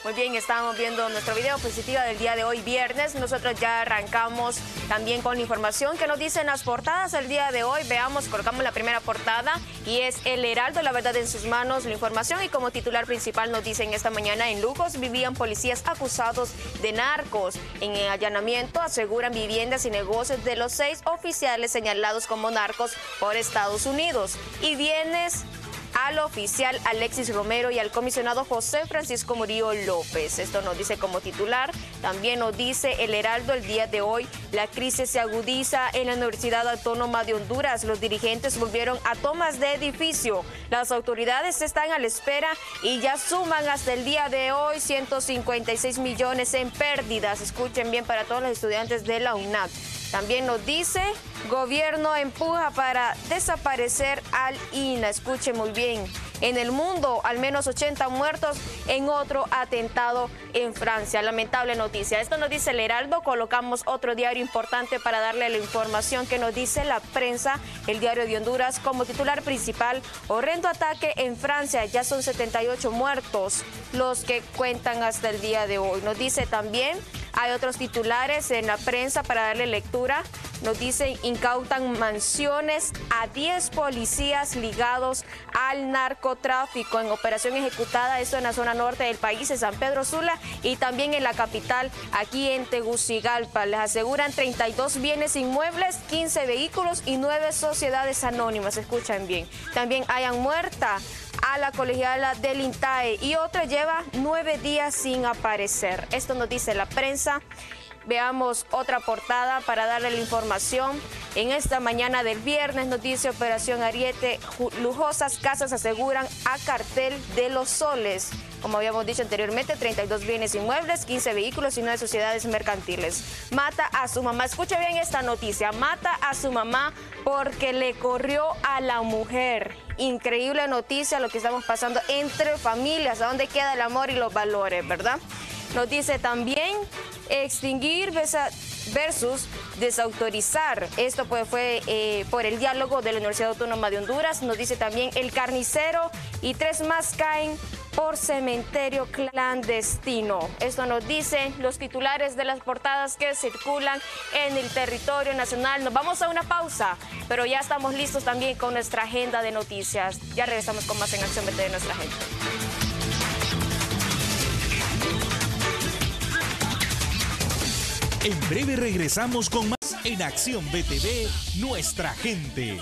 Muy bien, estamos viendo nuestro video positiva del día de hoy, viernes. Nosotros ya arrancamos también con la información que nos dicen las portadas el día de hoy. Veamos, colocamos la primera portada y es El Heraldo, la verdad en sus manos, la información. Y como titular principal nos dicen esta mañana: en Lugos vivían policías acusados de narcos. En el allanamiento aseguran viviendas y negocios de los 6 oficiales señalados como narcos por Estados Unidos. Y bienes al oficial Alexis Romero y al comisionado José Francisco Murillo López. Esto nos dice como titular. También nos dice El Heraldo el día de hoy: la crisis se agudiza en la Universidad Autónoma de Honduras. Los dirigentes volvieron a tomas de edificio. Las autoridades están a la espera y ya suman hasta el día de hoy 156 millones en pérdidas. Escuchen bien para todos los estudiantes de la UNAP. También nos dice: gobierno empuja para desaparecer al INA. Escuchen muy bien. En el mundo, al menos 80 muertos en otro atentado en Francia. Lamentable noticia. Esto nos dice El Heraldo. Colocamos otro diario importante para darle la información que nos dice La Prensa, el diario de Honduras, como titular principal: horrendo ataque en Francia. Ya son 78 muertos los que cuentan hasta el día de hoy. Nos dice también, hay otros titulares en La Prensa para darle lectura. Nos dicen: incautan mansiones a 10 policías ligados al narcotráfico en operación ejecutada, esto en la zona norte del país, en San Pedro Sula, y también en la capital, aquí en Tegucigalpa. Les aseguran 32 bienes inmuebles, 15 vehículos y 9 sociedades anónimas. Escuchan bien. También hayan muerta a la colegiala del INTAE y otra lleva 9 días sin aparecer. Esto nos dice La Prensa. Veamos otra portada para darle la información. En esta mañana del viernes nos dice Operación Ariete: lujosas casas aseguran a cartel de los soles. Como habíamos dicho anteriormente, 32 bienes inmuebles, 15 vehículos y 9 sociedades mercantiles. Mata a su mamá. Escuche bien esta noticia. Mata a su mamá porque le corrió a la mujer. Increíble noticia lo que estamos pasando entre familias. ¿A dónde queda el amor y los valores, verdad? Nos dice también: extinguir versus desautorizar. Esto pues fue por el diálogo de la Universidad Autónoma de Honduras. Nos dice también: el carnicero y 3 más caen por cementerio clandestino. Esto nos dicen los titulares de las portadas que circulan en el territorio nacional. Nos vamos a una pausa, pero ya estamos listos también con nuestra agenda de noticias. Ya regresamos con más en Acción BTV de nuestra agenda. En breve regresamos con más en Acción BTV, nuestra gente.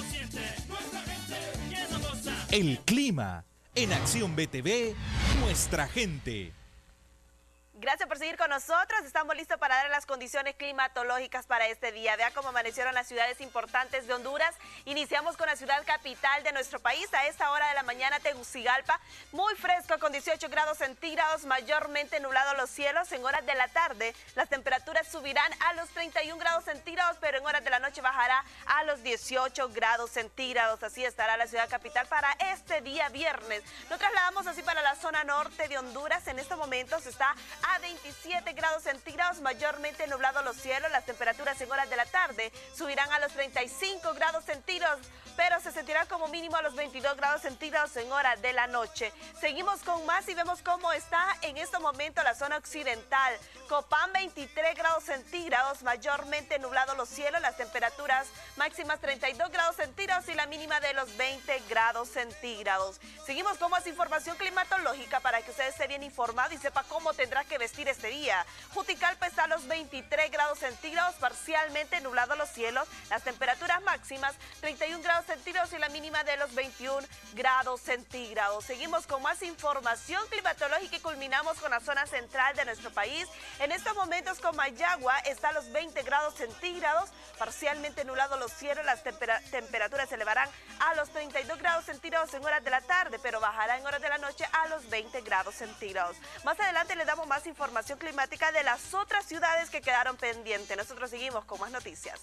El clima en Acción BTV, nuestra gente. Gracias por seguir con nosotros. Estamos listos para dar las condiciones climatológicas para este día. Vea cómo amanecieron las ciudades importantes de Honduras. Iniciamos con la ciudad capital de nuestro país. A esta hora de la mañana, Tegucigalpa, muy fresco con 18 grados centígrados, mayormente nublado los cielos. En horas de la tarde, las temperaturas subirán a los 31 grados centígrados, pero en horas de la noche bajará a los 18 grados centígrados. Así estará la ciudad capital para este día viernes. Nos trasladamos así para la zona norte de Honduras. En estos momentos está a 27 grados centígrados, mayormente nublado los cielos. Las temperaturas en horas de la tarde subirán a los 35 grados centígrados, pero se sentirá como mínimo a los 22 grados centígrados en horas de la noche. Seguimos con más y vemos cómo está en este momento la zona occidental. Copán, 23 grados centígrados, mayormente nublado los cielos. Las temperaturas máximas 32 grados centígrados y la mínima de los 20 grados centígrados. Seguimos con más información climatológica para que usted esté bien informado y sepa cómo tendrá que vestir este día. Juticalpa está a los 23 grados centígrados, parcialmente nublado los cielos. Las temperaturas máximas 31 grados centígrados y la mínima de los 21 grados centígrados. Seguimos con más información climatológica y culminamos con la zona central de nuestro país. En estos momentos Comayagua está a los 20 grados centígrados, parcialmente nublado los cielos. Las temperaturas se elevarán a los 32 grados centígrados en horas de la tarde, pero bajará en horas de la noche a los 20 grados centígrados. Más adelante le damos más información climática de las otras ciudades que quedaron pendientes. Nosotros seguimos con más noticias.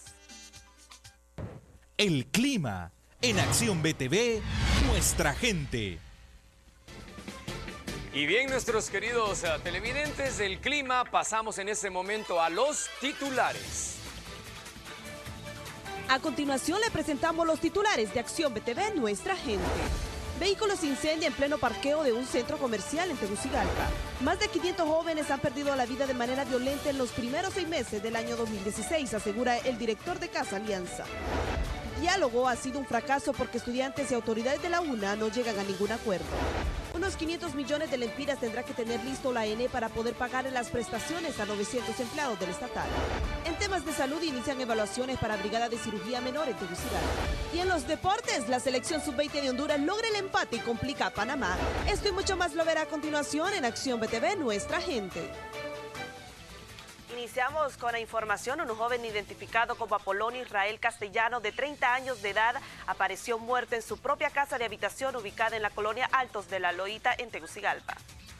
El clima en Acción BTV, nuestra gente. Y bien, nuestros queridos televidentes del clima, pasamos en este momento a los titulares. A continuación le presentamos los titulares de Acción BTV, nuestra gente. Vehículo se incendia en pleno parqueo de un centro comercial en Tegucigalpa. Más de 500 jóvenes han perdido la vida de manera violenta en los primeros 6 meses del año 2016, asegura el director de Casa Alianza. Diálogo ha sido un fracaso porque estudiantes y autoridades de la UNA no llegan a ningún acuerdo. Unos 500 millones de lempiras tendrá que tener listo la ENE para poder pagar las prestaciones a 900 empleados del estatal. En temas de salud inician evaluaciones para Brigada de Cirugía Menor en Tegucigalpa. Y en los deportes, la selección sub-20 de Honduras logra el empate y complica a Panamá. Esto y mucho más lo verá a continuación en Acción BTV, Nuestra Gente. Iniciamos con la información. Un joven identificado como Apolonio Israel Castellano, de 30 años de edad, apareció muerto en su propia casa de habitación ubicada en la colonia Altos de la Loíta, en Tegucigalpa.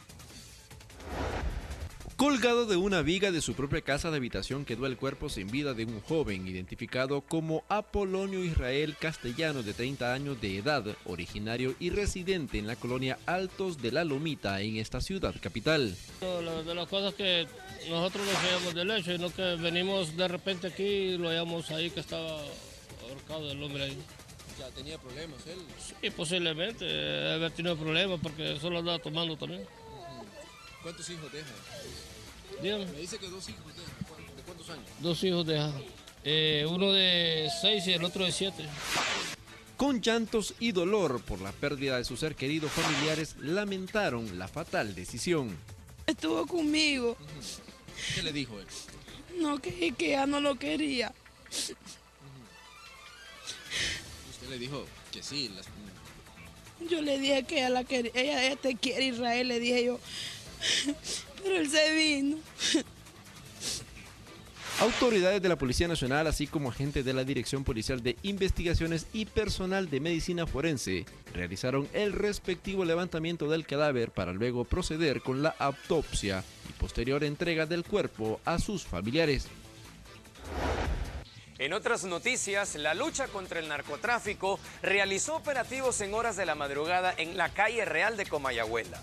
Colgado de una viga de su propia casa de habitación quedó el cuerpo sin vida de un joven identificado como Apolonio Israel Castellano, de 30 años de edad, originario y residente en la colonia Altos de la Lomita, en esta ciudad capital. De las cosas que nosotros no sabíamos del hecho, sino que venimos de repente aquí y lo hallamos ahí que estaba ahorcado el hombre ahí. ¿Ya tenía problemas él? Sí, posiblemente, debe haber tenido problemas porque solo andaba tomando también. ¿Cuántos hijos deja? Dígame. Me dice que 2 hijos deja. ¿De cuántos años? 2 hijos deja. Uno de 6 y el otro de 7. Con llantos y dolor por la pérdida de su ser querido, familiares lamentaron la fatal decisión. Estuvo conmigo. ¿Qué le dijo él? No, que ya no lo quería. Usted le dijo que sí. Yo le dije que ella te quiere, Israel, le dije yo. Pero él se vino. Autoridades de la Policía Nacional, así como agentes de la Dirección Policial de Investigaciones y personal de Medicina Forense, realizaron el respectivo levantamiento del cadáver para luego proceder con la autopsia y posterior entrega del cuerpo a sus familiares. En otras noticias, la lucha contra el narcotráfico realizó operativos en horas de la madrugada en la calle Real de Comayagüela.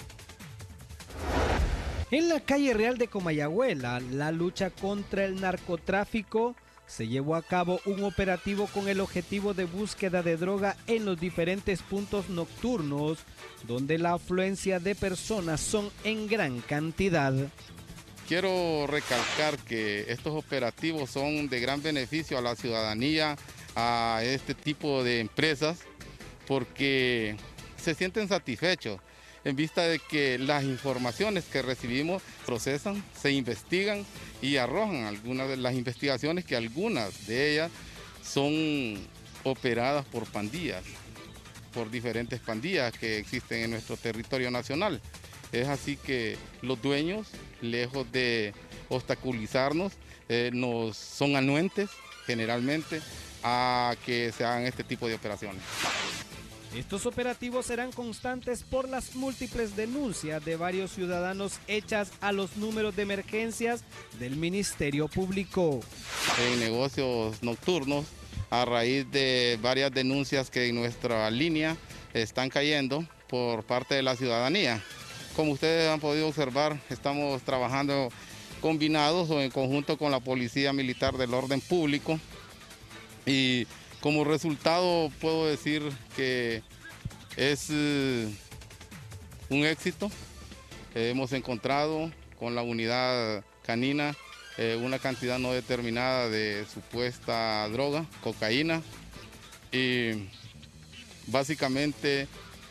En la calle Real de Comayagüela, la lucha contra el narcotráfico se llevó a cabo un operativo con el objetivo de búsqueda de droga en los diferentes puntos nocturnos, donde la afluencia de personas son en gran cantidad. Quiero recalcar que estos operativos son de gran beneficio a la ciudadanía, a este tipo de empresas, porque se sienten satisfechos en vista de que las informaciones que recibimos procesan, se investigan y arrojan algunas de las investigaciones, que algunas de ellas son operadas por pandillas, por diferentes pandillas que existen en nuestro territorio nacional. Es así que los dueños, lejos de obstaculizarnos, nos son anuentes generalmente a que se hagan este tipo de operaciones. Estos operativos serán constantes por las múltiples denuncias de varios ciudadanos hechas a los números de emergencias del Ministerio Público. En negocios nocturnos, a raíz de varias denuncias que en nuestra línea están cayendo por parte de la ciudadanía. Como ustedes han podido observar, estamos trabajando combinados o en conjunto con la Policía Militar del Orden Público, y como resultado puedo decir que es un éxito. Hemos encontrado con la unidad canina una cantidad no determinada de supuesta droga, cocaína, y básicamente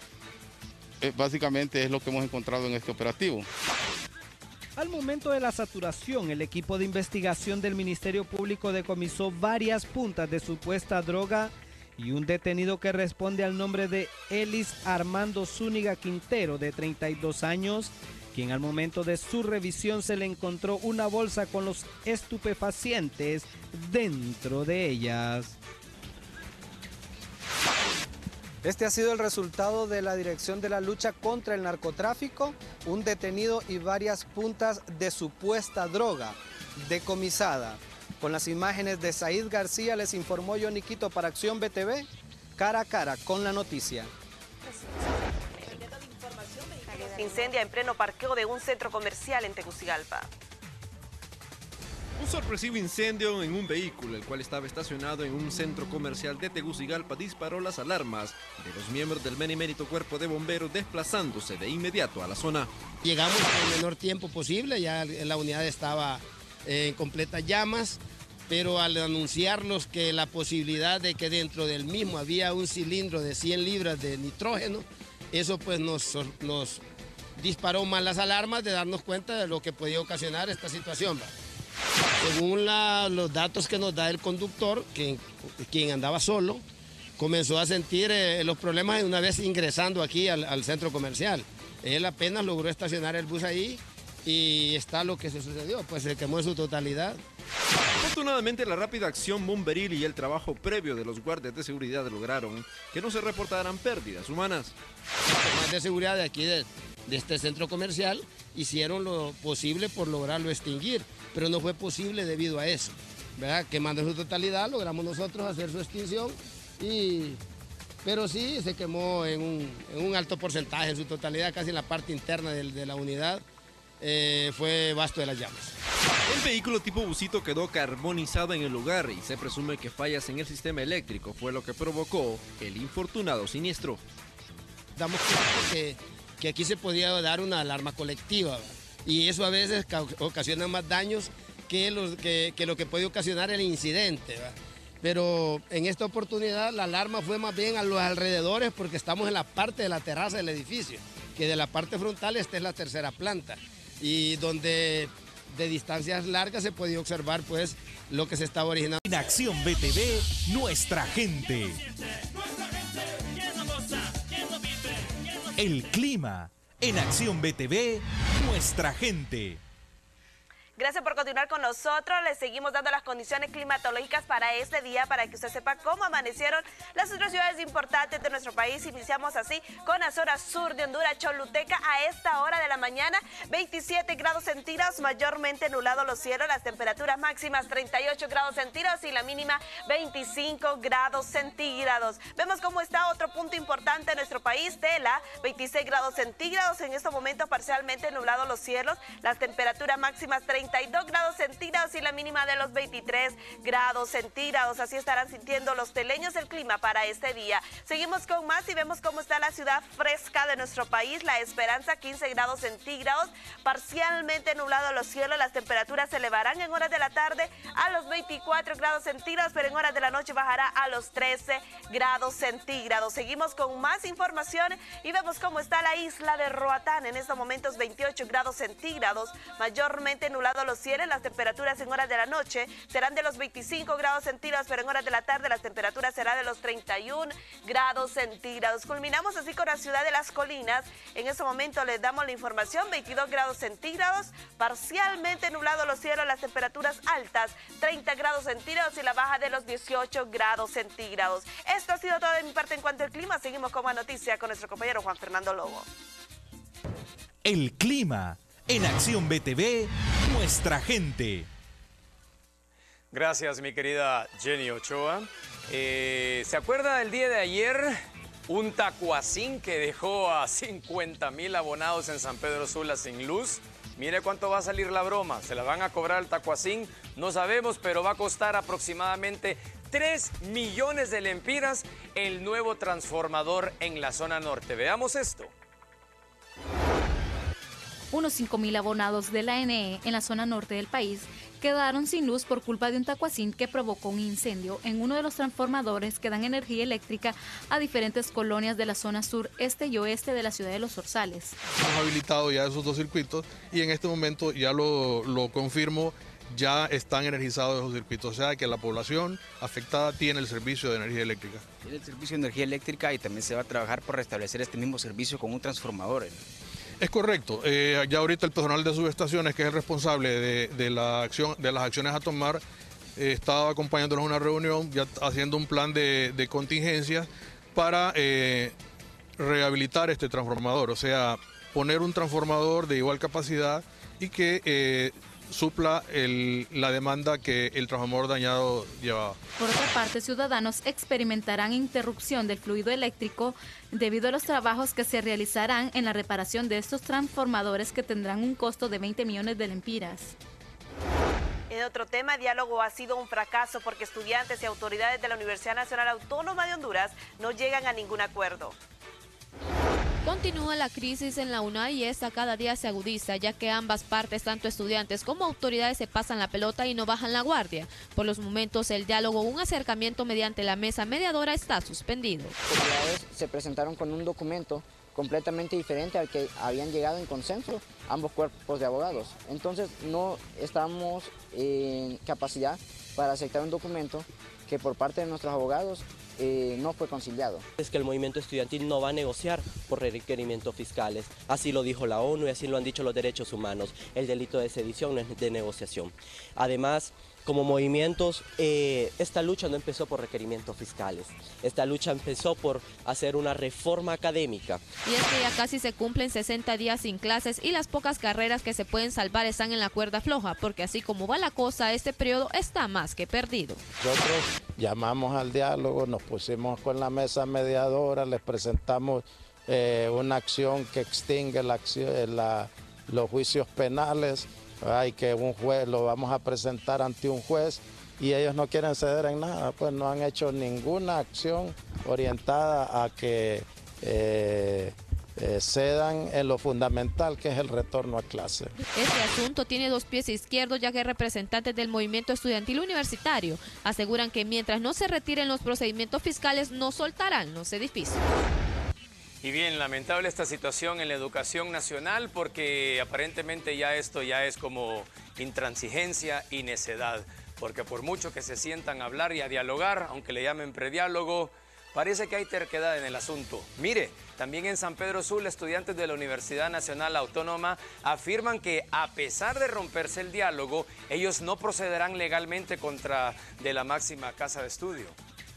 es lo que hemos encontrado en este operativo. Al momento de la saturación, el equipo de investigación del Ministerio Público decomisó varias puntas de supuesta droga y un detenido que responde al nombre de Elis Armando Zúñiga Quintero, de 32 años, quien al momento de su revisión se le encontró una bolsa con los estupefacientes dentro de ellas. Este ha sido el resultado de la Dirección de la Lucha contra el Narcotráfico, un detenido y varias puntas de supuesta droga decomisada. Con las imágenes de Said García les informó Johnny Quito para Acción BTV, cara a cara con la noticia. Incendia en pleno parqueo de un centro comercial en Tegucigalpa. Un sorpresivo incendio en un vehículo, el cual estaba estacionado en un centro comercial de Tegucigalpa, disparó las alarmas de los miembros del benemérito cuerpo de bomberos, desplazándose de inmediato a la zona. Llegamos en el menor tiempo posible, ya la unidad estaba en completas llamas, pero al anunciarnos que la posibilidad de que dentro del mismo había un cilindro de 100 libras de nitrógeno, eso pues nos disparó más las alarmas de darnos cuenta de lo que podía ocasionar esta situación. Según los datos que nos da el conductor, quien andaba solo, comenzó a sentir los problemas una vez ingresando aquí al centro comercial. Él apenas logró estacionar el bus ahí y está lo que se sucedió, pues se quemó en su totalidad. Afortunadamente, la rápida acción bomberil y el trabajo previo de los guardias de seguridad lograron que no se reportaran pérdidas humanas. Los guardias de seguridad de aquí de este centro comercial hicieron lo posible por lograrlo extinguir, pero no fue posible debido a eso, ¿verdad? Quemando en su totalidad, logramos nosotros hacer su extinción, pero sí se quemó en un alto porcentaje, en su totalidad, casi en la parte interna de la unidad, fue vasto de las llamas. El vehículo tipo busito quedó carbonizado en el lugar y se presume que fallas en el sistema eléctrico fue lo que provocó el infortunado siniestro. Damos cuenta que aquí se podía dar una alarma colectiva, ¿verdad? Y eso a veces ocasiona más daños que lo que puede ocasionar el incidente, ¿verdad? Pero en esta oportunidad la alarma fue más bien a los alrededores porque estamos en la parte de la terraza del edificio, que de la parte frontal esta es la tercera planta y donde de distancias largas se podía observar pues lo que se estaba originando. En Acción BTV, nuestra gente. El clima. En Acción BTV, nuestra gente. Gracias por continuar con nosotros. Les seguimos dando las condiciones climatológicas para este día, para que usted sepa cómo amanecieron las otras ciudades importantes de nuestro país. Iniciamos así con la zona sur de Honduras, Choluteca, a esta hora de la mañana, 27 grados centígrados, mayormente nublado los cielos, las temperaturas máximas 38 grados centígrados y la mínima 25 grados centígrados. Vemos cómo está otro punto importante en nuestro país, Tela, 26 grados centígrados, en estos momentos parcialmente nublado los cielos, las temperaturas máximas 32 grados centígrados y la mínima de los 23 grados centígrados. Así estarán sintiendo los teleños el clima para este día. Seguimos con más y vemos cómo está la ciudad fresca de nuestro país. La Esperanza, 15 grados centígrados, parcialmente nublado los cielos. Las temperaturas se elevarán en horas de la tarde a los 24 grados centígrados, pero en horas de la noche bajará a los 13 grados centígrados. Seguimos con más información y vemos cómo está la isla de Roatán. En estos momentos 28 grados centígrados, mayormente nublado los cielos. Las temperaturas en horas de la noche serán de los 25 grados centígrados, pero en horas de la tarde las temperaturas serán de los 31 grados centígrados. Culminamos así con la ciudad de Las Colinas. En este momento les damos la información, 22 grados centígrados, parcialmente nublado los cielos, las temperaturas altas, 30 grados centígrados y la baja de los 18 grados centígrados. Esto ha sido todo de mi parte en cuanto al clima. Seguimos con más noticias con nuestro compañero Juan Fernando Lobo. El clima. En Acción BTV, nuestra gente. Gracias, mi querida Jenny Ochoa. ¿Se acuerda el día de ayer? Un tacuacín que dejó a 50,000 abonados en San Pedro Sula sin luz. Mire cuánto va a salir la broma. ¿Se la van a cobrar el tacuacín? No sabemos, pero va a costar aproximadamente 3 millones de lempiras el nuevo transformador en la zona norte. Veamos esto. Unos 5,000 abonados de la ANE en la zona norte del país quedaron sin luz por culpa de un tacuacín que provocó un incendio en uno de los transformadores que dan energía eléctrica a diferentes colonias de la zona sur, este y oeste de la ciudad de Los Zorzales. Hemos habilitado ya esos dos circuitos y en este momento ya lo confirmo, ya están energizados esos circuitos, o sea que la población afectada tiene el servicio de energía eléctrica. Tiene el servicio de energía eléctrica y también se va a trabajar por restablecer este mismo servicio con un transformador. Es correcto, ya ahorita el personal de subestaciones, que es el responsable de las acciones a tomar, estaba acompañándonos en una reunión, ya haciendo un plan de contingencias para rehabilitar este transformador, o sea, poner un transformador de igual capacidad y que supla la demanda que el transformador dañado llevaba. Por otra parte, ciudadanos experimentarán interrupción del fluido eléctrico debido a los trabajos que se realizarán en la reparación de estos transformadores que tendrán un costo de 20 millones de lempiras. En otro tema, el diálogo ha sido un fracaso porque estudiantes y autoridades de la Universidad Nacional Autónoma de Honduras no llegan a ningún acuerdo. Continúa la crisis en la UNA y esta cada día se agudiza, ya que ambas partes, tanto estudiantes como autoridades, se pasan la pelota y no bajan la guardia. Por los momentos, el diálogo, un acercamiento mediante la mesa mediadora, está suspendido. Las autoridades se presentaron con un documento completamente diferente al que habían llegado en consenso ambos cuerpos de abogados. Entonces no estamos en capacidad para aceptar un documento que por parte de nuestros abogados no fue conciliado. Es que el movimiento estudiantil no va a negociar por requerimientos fiscales. Así lo dijo la ONU y así lo han dicho los derechos humanos. El delito de sedición no es de negociación. Además, como movimientos, esta lucha no empezó por requerimientos fiscales. Esta lucha empezó por hacer una reforma académica. Y es que ya casi se cumplen 60 días sin clases y las pocas carreras que se pueden salvar están en la cuerda floja, porque así como va la cosa, este periodo está más que perdido. Nosotros llamamos al diálogo, nos pusimos con la mesa mediadora, les presentamos una acción que extingue los juicios penales. Hay que un juez, lo vamos a presentar ante un juez y ellos no quieren ceder en nada, pues no han hecho ninguna acción orientada a que cedan en lo fundamental, que es el retorno a clase. Este asunto tiene dos pies izquierdos, ya que representantes del movimiento estudiantil universitario aseguran que mientras no se retiren los procedimientos fiscales no soltarán los edificios. Y bien, lamentable esta situación en la educación nacional porque aparentemente ya esto ya es como intransigencia y necedad, porque por mucho que se sientan a hablar y a dialogar, aunque le llamen prediálogo, parece que hay terquedad en el asunto. Mire, también en San Pedro Sula, estudiantes de la Universidad Nacional Autónoma afirman que a pesar de romperse el diálogo, ellos no procederán legalmente contra de la máxima casa de estudio.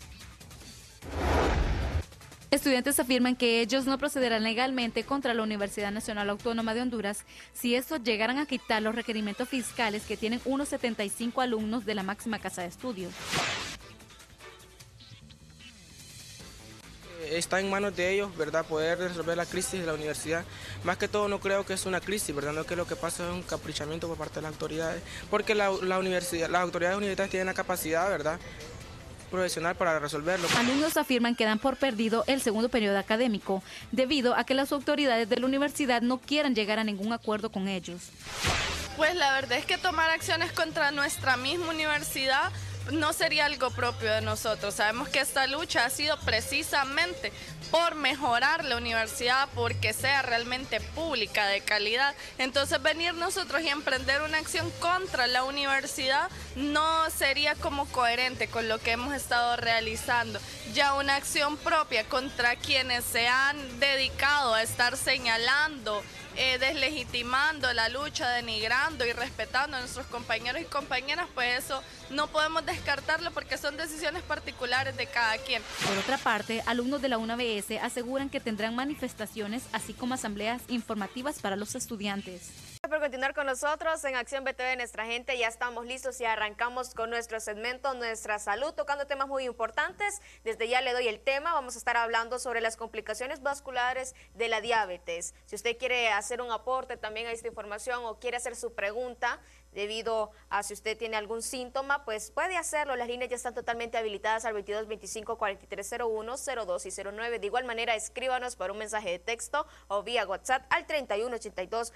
Estudiantes afirman que ellos no procederán legalmente contra la Universidad Nacional Autónoma de Honduras si estos llegaran a quitar los requerimientos fiscales que tienen unos 75 alumnos de la máxima casa de estudio. Está en manos de ellos, ¿verdad?, poder resolver la crisis de la universidad. Más que todo no creo que es una crisis, ¿verdad?, no, que lo que pasa es un caprichamiento por parte de las autoridades, porque las autoridades universitarias tienen la capacidad, ¿verdad?, profesional para resolverlo. Alumnos afirman que dan por perdido el segundo periodo académico, debido a que las autoridades de la universidad no quieren llegar a ningún acuerdo con ellos. Pues la verdad es que tomar acciones contra nuestra misma universidad no sería algo propio de nosotros. Sabemos que esta lucha ha sido precisamente por mejorar la universidad, porque sea realmente pública, de calidad. Entonces venir nosotros y emprender una acción contra la universidad no sería como coherente con lo que hemos estado realizando. Ya una acción propia contra quienes se han dedicado a estar señalando, deslegitimando la lucha, denigrando y respetando a nuestros compañeros y compañeras, pues eso no podemos descartarlo porque son decisiones particulares de cada quien. Por otra parte, alumnos de la UNABS aseguran que tendrán manifestaciones así como asambleas informativas para los estudiantes. Por continuar con nosotros en Acción BTV Nuestra Gente, ya estamos listos y arrancamos con nuestro segmento Nuestra Salud, tocando temas muy importantes. Desde ya le doy el tema, vamos a estar hablando sobre las complicaciones vasculares de la diabetes. Si usted quiere hacer un aporte también a esta información o quiere hacer su pregunta debido a si usted tiene algún síntoma, pues puede hacerlo. Las líneas ya están totalmente habilitadas al 22 25 43 01 02 y 09. De igual manera, escríbanos por un mensaje de texto o vía WhatsApp al 31 82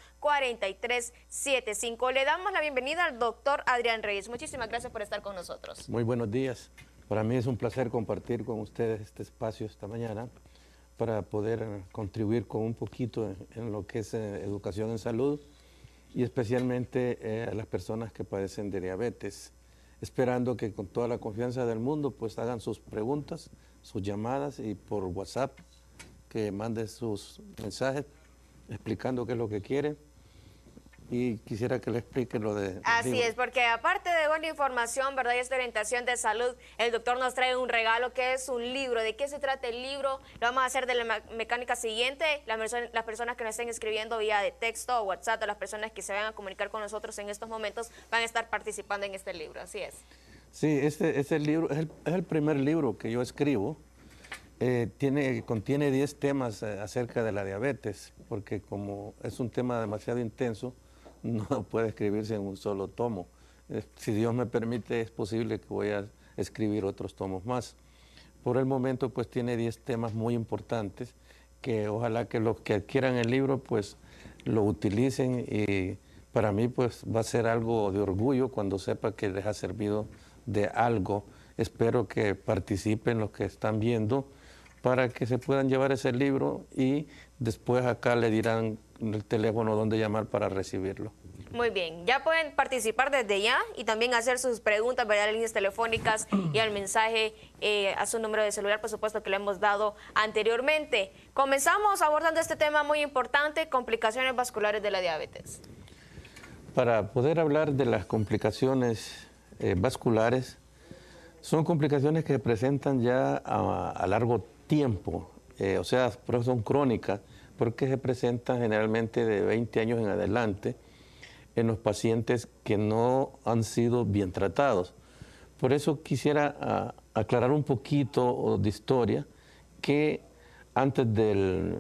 43 75. Le damos la bienvenida al doctor Adrián Reyes. Muchísimas gracias por estar con nosotros. Muy buenos días. Para mí es un placer compartir con ustedes este espacio esta mañana para poder contribuir con un poquito en lo que es educación en salud y especialmente a las personas que padecen de diabetes, esperando que con toda la confianza del mundo pues hagan sus preguntas, sus llamadas y por WhatsApp que manden sus mensajes explicando qué es lo que quieren. Y quisiera que le explique lo de... Así es, porque aparte de buena información, ¿verdad?, y esta orientación de salud, el doctor nos trae un regalo que es un libro. ¿De qué se trata el libro? Lo vamos a hacer de la mecánica siguiente. Las personas que nos estén escribiendo vía de texto o WhatsApp, o las personas que se vayan a comunicar con nosotros en estos momentos, van a estar participando en este libro. Así es. Sí, este libro es el primer libro que yo escribo. Contiene 10 temas acerca de la diabetes, porque como es un tema demasiado intenso, no puede escribirse en un solo tomo. Si Dios me permite, es posible que voy a escribir otros tomos más. Por el momento, pues tiene 10 temas muy importantes que ojalá que los que adquieran el libro, pues lo utilicen, y para mí, pues va a ser algo de orgullo cuando sepa que les ha servido de algo. Espero que participen los que están viendo para que se puedan llevar ese libro y después acá le dirán el teléfono donde llamar para recibirlo. Muy bien, ya pueden participar desde ya y también hacer sus preguntas, ¿verdad? Líneas telefónicas y al mensaje a su número de celular, por supuesto, que le hemos dado anteriormente. Comenzamos abordando este tema muy importante, complicaciones vasculares de la diabetes. Para poder hablar de las complicaciones vasculares, son complicaciones que se presentan ya a largo tiempo, o sea, son crónicas, porque se presentan generalmente de 20 años en adelante en los pacientes que no han sido bien tratados. Por eso quisiera aclarar un poquito de historia, que antes del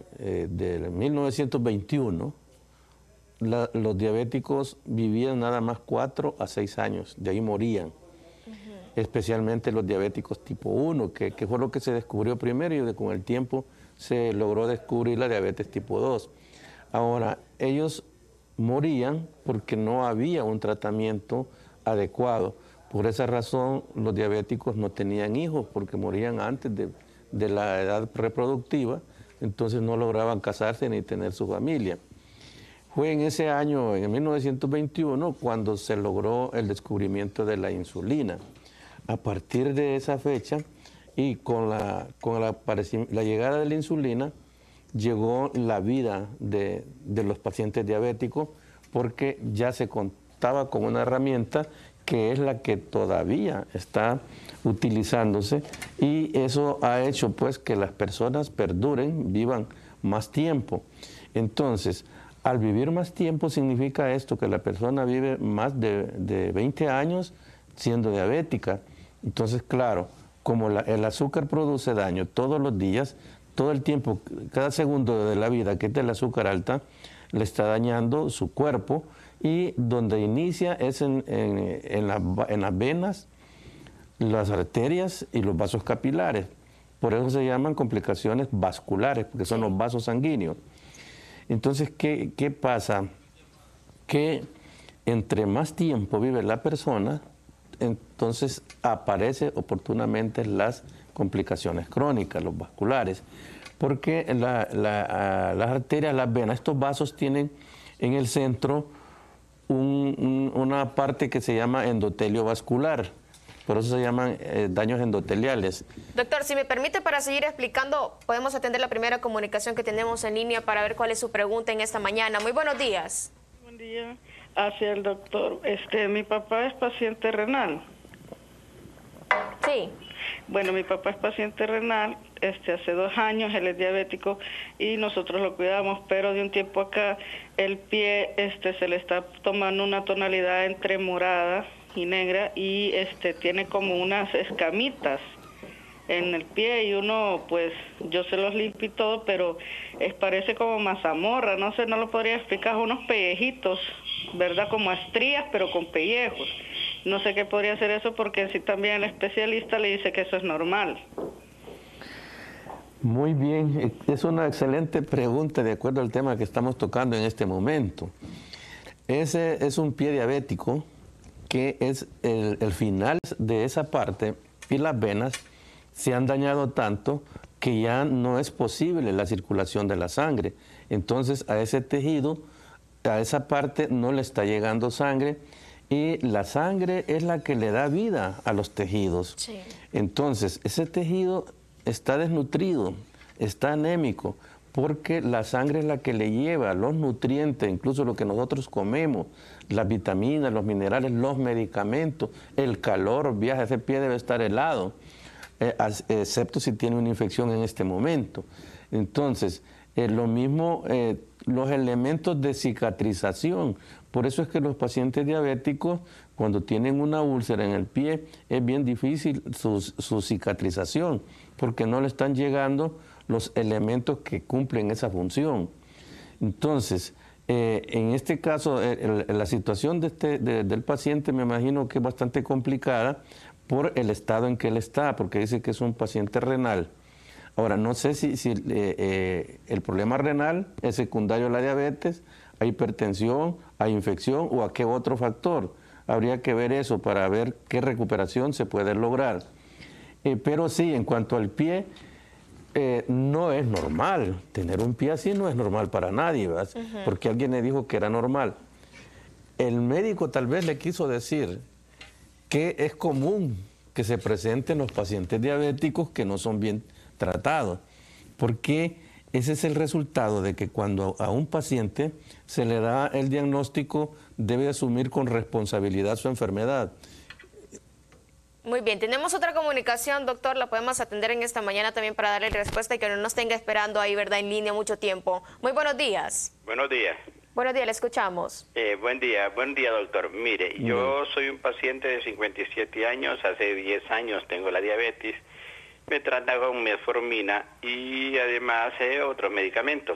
1921, los diabéticos vivían nada más 4 a 6 años, de ahí morían. Especialmente los diabéticos tipo 1, que fue lo que se descubrió primero, y con el tiempo se logró descubrir la diabetes tipo 2. Ahora, ellos morían porque no había un tratamiento adecuado. Por esa razón, los diabéticos no tenían hijos, porque morían antes de la edad reproductiva, entonces no lograban casarse ni tener su familia. Fue en ese año, en 1921, cuando se logró el descubrimiento de la insulina. A partir de esa fecha y con la llegada de la insulina, llegó la vida de los pacientes diabéticos, porque ya se contaba con una herramienta que es la que todavía está utilizándose, y eso ha hecho pues que las personas perduren, vivan más tiempo. Entonces, al vivir más tiempo significa esto, que la persona vive más de 20 años siendo diabética. Entonces, claro, como el azúcar produce daño todos los días, todo el tiempo, cada segundo de la vida que es del azúcar alta, le está dañando su cuerpo, y donde inicia es en las venas, las arterias y los vasos capilares. Por eso se llaman complicaciones vasculares, porque son los vasos sanguíneos. Entonces, ¿qué pasa? Que entre más tiempo vive la persona, entonces aparecen oportunamente las complicaciones crónicas, los vasculares, porque las arterias, las venas, estos vasos tienen en el centro una parte que se llama endotelio vascular, por eso se llaman daños endoteliales. Doctor, si me permite, para seguir explicando, podemos atender la primera comunicación que tenemos en línea para ver cuál es su pregunta en esta mañana. Muy buenos días. Buen día. Hacia el doctor. Mi papá es paciente renal. Sí. Bueno, mi papá es paciente renal, hace 2 años, él es diabético y nosotros lo cuidamos, pero de un tiempo acá el pie se le está tomando una tonalidad entre morada y negra, y tiene como unas escamitas en el pie, y uno, pues, yo se los limpio y todo, pero parece como mazamorra, no sé, no lo podría explicar, unos pellejitos, ¿verdad? Como estrías, pero con pellejos. No sé qué podría ser eso, porque sí, también el especialista le dice que eso es normal. Muy bien, es una excelente pregunta de acuerdo al tema que estamos tocando en este momento. Ese es un pie diabético, que es el final de esa parte, y las venas se han dañado tanto que ya no es posible la circulación de la sangre. Entonces a ese tejido, a esa parte no le está llegando sangre, y la sangre es la que le da vida a los tejidos. Sí. Entonces ese tejido está desnutrido, está anémico, porque la sangre es la que le lleva los nutrientes, incluso lo que nosotros comemos, las vitaminas, los minerales, los medicamentos, el calor, viaja, ese pie debe estar helado, excepto si tiene una infección en este momento. Entonces, lo mismo, los elementos de cicatrización. Por eso es que los pacientes diabéticos, cuando tienen una úlcera en el pie, es bien difícil su cicatrización, porque no le están llegando los elementos que cumplen esa función. Entonces, En este caso, la situación del paciente me imagino que es bastante complicada por el estado en que él está, porque dice que es un paciente renal. Ahora, no sé si el problema renal es secundario a la diabetes, a hipertensión, a infección o a qué otro factor. Habría que ver eso para ver qué recuperación se puede lograr. Pero sí, en cuanto al pie, no es normal. Tener un pie así no es normal para nadie, ¿verdad? Porque alguien le dijo que era normal. El médico tal vez le quiso decir que es común que se presenten los pacientes diabéticos que no son bien tratados, porque ese es el resultado de que cuando a un paciente se le da el diagnóstico, debe asumir con responsabilidad su enfermedad. Muy bien, tenemos otra comunicación, doctor, la podemos atender en esta mañana también para darle respuesta y que no nos tenga esperando ahí, ¿verdad?, en línea mucho tiempo. Muy buenos días. Buenos días. Buenos días, le escuchamos. Buen día, doctor. Mire, yo soy un paciente de 57 años, hace 10 años tengo la diabetes, me trata con metformina y además otros medicamentos.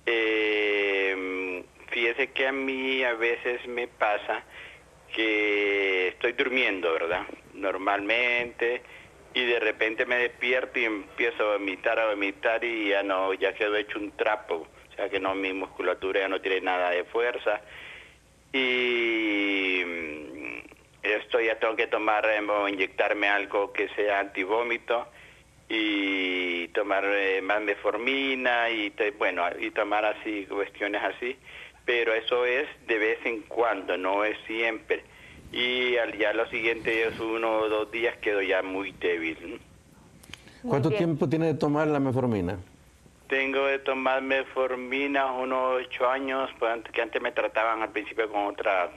Fíjese que a mí a veces me pasa que estoy durmiendo, ¿verdad?, normalmente, y de repente me despierto y empiezo a vomitar y ya quedo hecho un trapo. O sea que no, mi musculatura ya no tiene nada de fuerza y esto ya tengo que tomar o inyectarme algo que sea antivómito y tomar más metformina y tomar así cuestiones así, pero eso es de vez en cuando, no es siempre, y ya los siguientes días, 1 o 2 días, quedo ya muy débil. ¿Cuánto tiempo tiene de tomar la metformina? Tengo de tomar metformina unos 8 años, pues, que antes me trataban al principio con otra.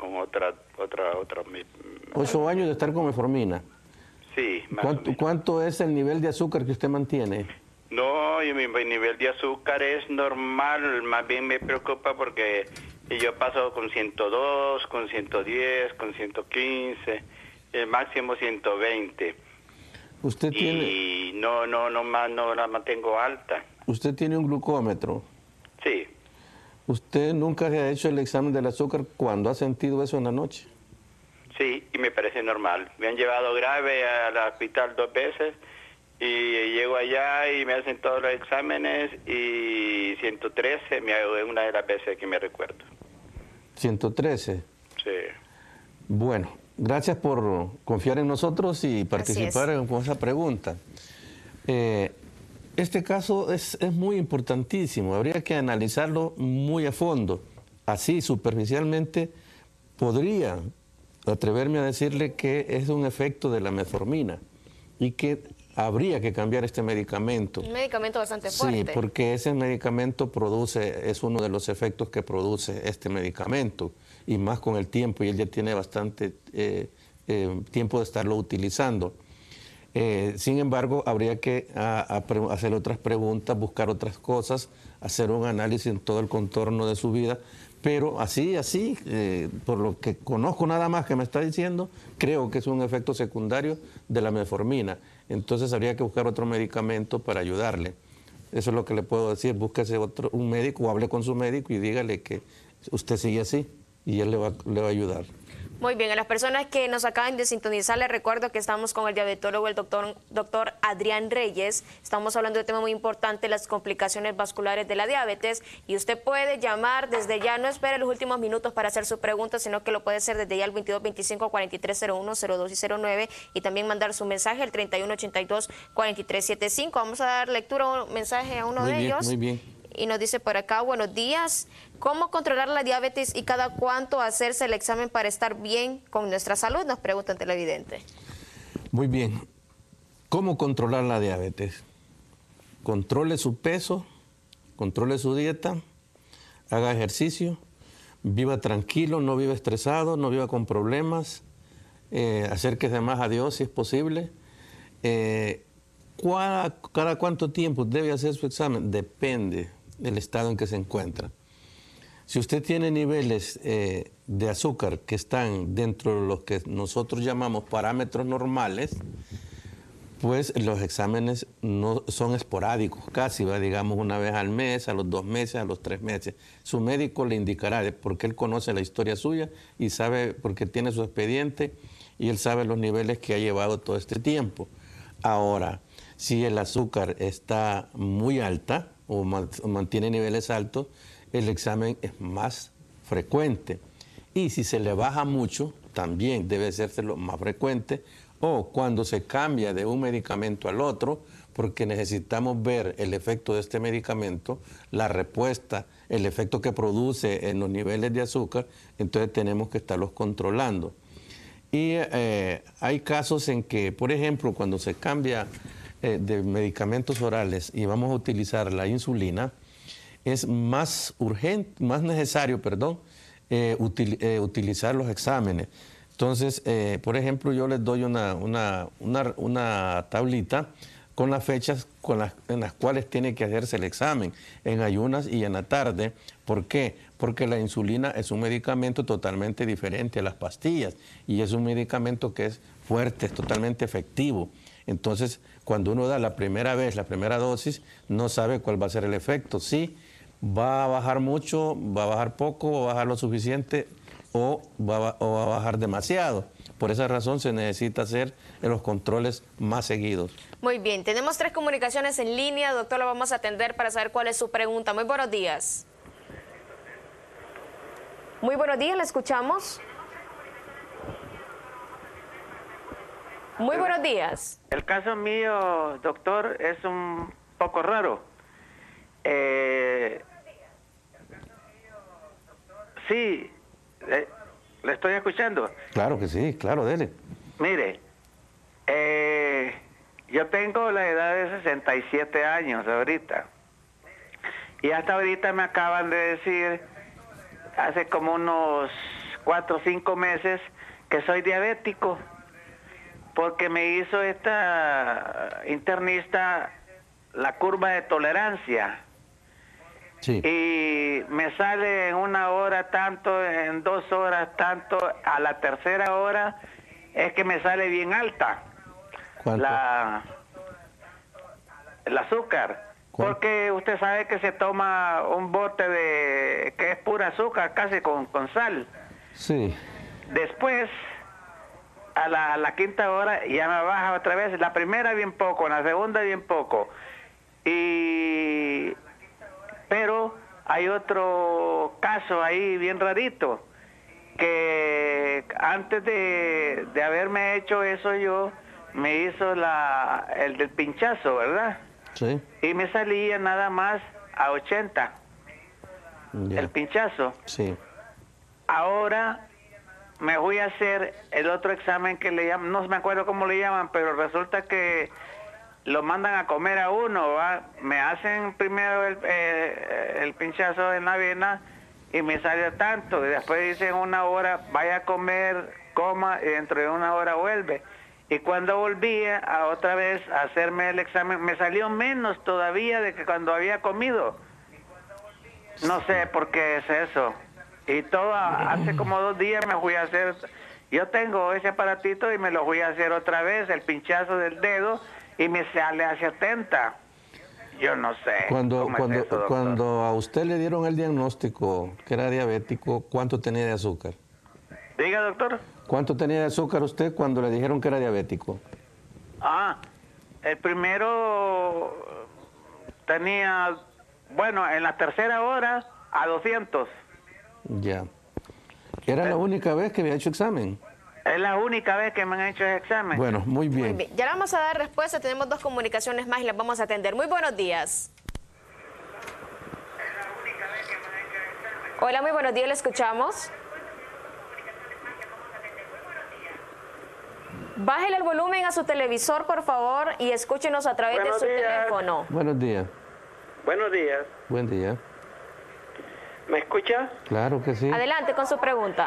8 años de estar con metformina. Sí. ¿Cuánto es el nivel de azúcar que usted mantiene? No, mi nivel de azúcar es normal, más bien me preocupa porque yo paso con 102, con 110, con 115, el máximo 120. ¿Usted tiene? Y no la mantengo alta. ¿Usted tiene un glucómetro? Sí. ¿Usted nunca se ha hecho el examen del azúcar cuando ha sentido eso en la noche? Sí, y me parece normal. Me han llevado grave al hospital 2 veces y llego allá y me hacen todos los exámenes y 113 me hago una de las veces que me recuerdo. 113. Sí. Bueno, gracias por confiar en nosotros y participar con esa pregunta. Este caso es muy importantísimo, habría que analizarlo muy a fondo. Así, superficialmente, podría atreverme a decirle que es un efecto de la metformina y que habría que cambiar este medicamento. Un medicamento bastante fuerte. Sí, porque ese medicamento es uno de los efectos que produce este medicamento, y más con el tiempo, y él ya tiene bastante tiempo de estarlo utilizando. Sin embargo, habría que hacer otras preguntas, buscar otras cosas, hacer un análisis en todo el contorno de su vida, pero así, por lo que conozco nada más que me está diciendo, creo que es un efecto secundario de la metformina. Entonces habría que buscar otro medicamento para ayudarle. Eso es lo que le puedo decir, búsquese un médico o hable con su médico y dígale que usted sigue así y él le va a ayudar. Muy bien, a las personas que nos acaban de sintonizar, les recuerdo que estamos con el diabetólogo, el doctor Adrián Reyes. Estamos hablando de un tema muy importante, las complicaciones vasculares de la diabetes. Y usted puede llamar desde ya, no espere los últimos minutos para hacer su pregunta, sino que lo puede hacer desde ya al 2225-4301-02 y 09. Y también mandar su mensaje al 3182-4375. Vamos a dar lectura a un mensaje a uno de ellos. Muy bien. Y nos dice por acá, buenos días, ¿cómo controlar la diabetes y cada cuánto hacerse el examen para estar bien con nuestra salud? Nos pregunta el televidente. Muy bien. ¿Cómo controlar la diabetes? Controle su peso, controle su dieta, haga ejercicio, viva tranquilo, no viva estresado, no viva con problemas, acérquese más a Dios si es posible. ¿Cada cuánto tiempo debe hacer su examen? Depende del estado en que se encuentra. Si usted tiene niveles de azúcar que están dentro de los que nosotros llamamos parámetros normales, Después los exámenes no son esporádicos, casi, ¿va? Digamos una vez al mes, a los 2 meses, a los 3 meses. Su médico le indicará, porque él conoce la historia suya y sabe, porque tiene su expediente y él sabe los niveles que ha llevado todo este tiempo. Ahora, si el azúcar está muy alta o mantiene niveles altos, el examen es más frecuente. Y si se le baja mucho, también debe hacérselo más frecuente, o cuando se cambia de un medicamento al otro, porque necesitamos ver el efecto de este medicamento, la respuesta, el efecto que produce en los niveles de azúcar, entonces tenemos que estarlos controlando. Y hay casos en que, por ejemplo, cuando se cambia de medicamentos orales y vamos a utilizar la insulina, es más urgente, más necesario, utilizar los exámenes. Entonces, por ejemplo, yo les doy una tablita con las fechas en las cuales tiene que hacerse el examen, en ayunas y en la tarde. ¿Por qué? Porque la insulina es un medicamento totalmente diferente a las pastillas y es un medicamento que es fuerte, es totalmente efectivo. Entonces, cuando uno da la primera vez, la primera dosis, no sabe cuál va a ser el efecto. Sí, va a bajar mucho, va a bajar poco, va a bajar lo suficiente o va a bajar demasiado. Por esa razón se necesita hacer los controles más seguidos. Muy bien, tenemos 3 comunicaciones en línea, doctor, lo vamos a atender para saber cuál es su pregunta. Muy buenos días. Muy buenos días, ¿le escuchamos? Muy buenos días. El caso mío, doctor, es un poco raro. Sí, le estoy escuchando. Claro que sí, claro, dele. Mire, yo tengo la edad de 67 años ahorita. Y hasta ahorita me acaban de decir, hace como unos 4 o 5 meses, que soy diabético. Porque me hizo esta internista la curva de tolerancia. Sí. Y me sale en 1 hora tanto, en 2 horas tanto, a la tercera hora es que me sale bien alta. ¿Cuánto? El azúcar. ¿Cuánto? Porque usted sabe que se toma un bote que es pura azúcar, casi con sal. Sí. Después, a la 5ª hora ya me baja otra vez. La primera bien poco, la segunda bien poco. Pero hay otro caso ahí bien rarito, que antes de haberme hecho eso yo, me hizo el del pinchazo, ¿verdad? Sí. Y me salía nada más a 80, Ya. el pinchazo. Sí. Ahora me voy a hacer el otro examen que le llaman, no me acuerdo cómo le llaman, pero resulta que lo mandan a comer a uno, ¿va? Me hacen primero el pinchazo en la vena y me sale tanto, y después dicen 1 hora, vaya a comer, coma, y dentro de 1 hora vuelve. Y cuando volví a otra vez a hacerme el examen, me salió menos todavía de que cuando había comido. No sé por qué es eso. Y todo, hace como 2 días me fui a hacer, yo tengo ese aparatito y me lo voy a hacer otra vez, el pinchazo del dedo, y me sale a 70. Yo no sé. Cuando a usted le dieron el diagnóstico que era diabético, ¿cuánto tenía de azúcar? Diga, doctor. ¿Cuánto tenía de azúcar usted cuando le dijeron que era diabético? El primero tenía, bueno, en la tercera hora a 200. Ya. ¿Era la única vez que había hecho examen? Es la única vez que me han hecho ese examen. Bueno, muy bien. Muy bien. Ya le vamos a dar respuesta. Tenemos 2 comunicaciones más y las vamos a atender. Muy buenos días. Hola, muy buenos días. ¿Le escuchamos? Bájele el volumen a su televisor, por favor, y escúchenos a través de su teléfono. Buenos días. Buenos días. Buen día. ¿Me escucha? Claro que sí. Adelante con su pregunta.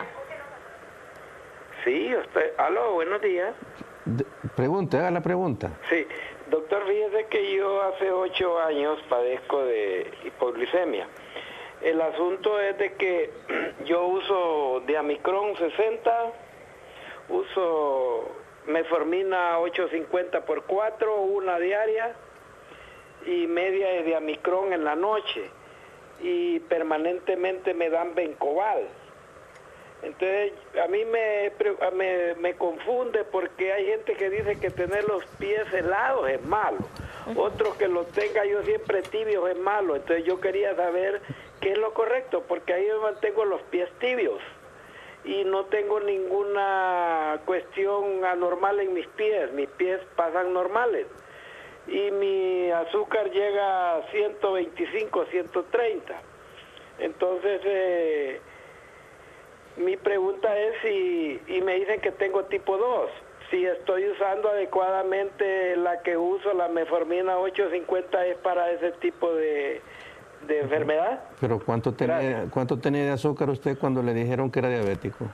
Sí, aló, buenos días. Pregunte, haga la pregunta. Sí, doctor, fíjese que yo hace 8 años padezco de hipoglicemia. El asunto es de que yo uso Diamicron 60, uso metformina 850/4, una diaria, y media de diamicrón en la noche, y permanentemente me dan Bencoval. Entonces a mí me confunde, porque hay gente que dice que tener los pies helados es malo, otros que los tenga yo siempre tibios es malo. Entonces yo quería saber qué es lo correcto, porque ahí yo mantengo los pies tibios y no tengo ninguna cuestión anormal en mis pies pasan normales, y mi azúcar llega a 125, 130. Entonces mi pregunta es y me dicen que tengo tipo 2, si estoy usando adecuadamente la que uso, la metformina 850, es para ese tipo de enfermedad. Pero ¿cuánto tenía de azúcar usted cuando le dijeron que era diabético?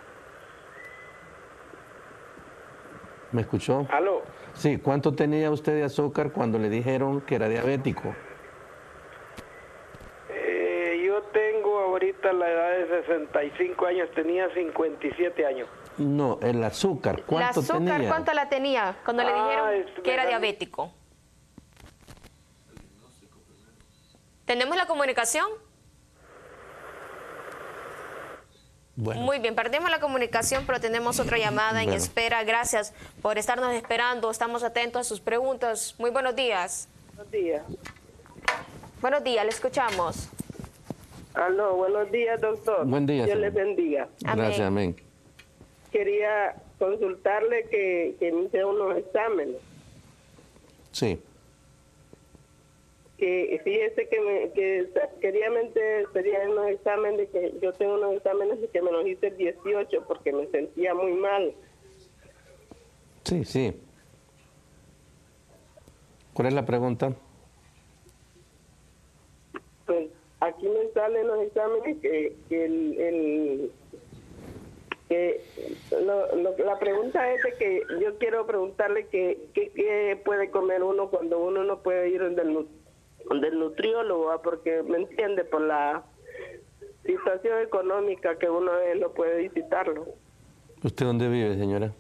¿Me escuchó? ¿Aló? Sí, ¿cuánto tenía usted de azúcar cuando le dijeron que era diabético? Yo tengo ahorita la edad de 65 años, tenía 57 años. No, el azúcar, ¿cuánto tenía? ¿Cuánto la tenía cuando le dijeron que era diabético? ¿Tenemos la comunicación? Bueno. Muy bien, perdimos la comunicación, pero tenemos otra llamada en espera. Gracias por estarnos esperando. Estamos atentos a sus preguntas. Muy buenos días. Buenos días. Buenos días, le escuchamos. Aló, buenos días, doctor. Buen día. Dios les bendiga. Gracias, amén. Quería consultarle que me hice unos exámenes. Sí. Que fíjese que quería serían unos exámenes, que yo tengo unos exámenes que me los hice el 18 porque me sentía muy mal. Sí, sí. ¿Cuál es la pregunta? Pues aquí me salen los exámenes la pregunta es de que yo quiero preguntarle qué puede comer uno cuando uno no puede ir del nutriólogo, porque me entiende, por la situación económica que uno no puede visitarlo. ¿Usted dónde vive, señora?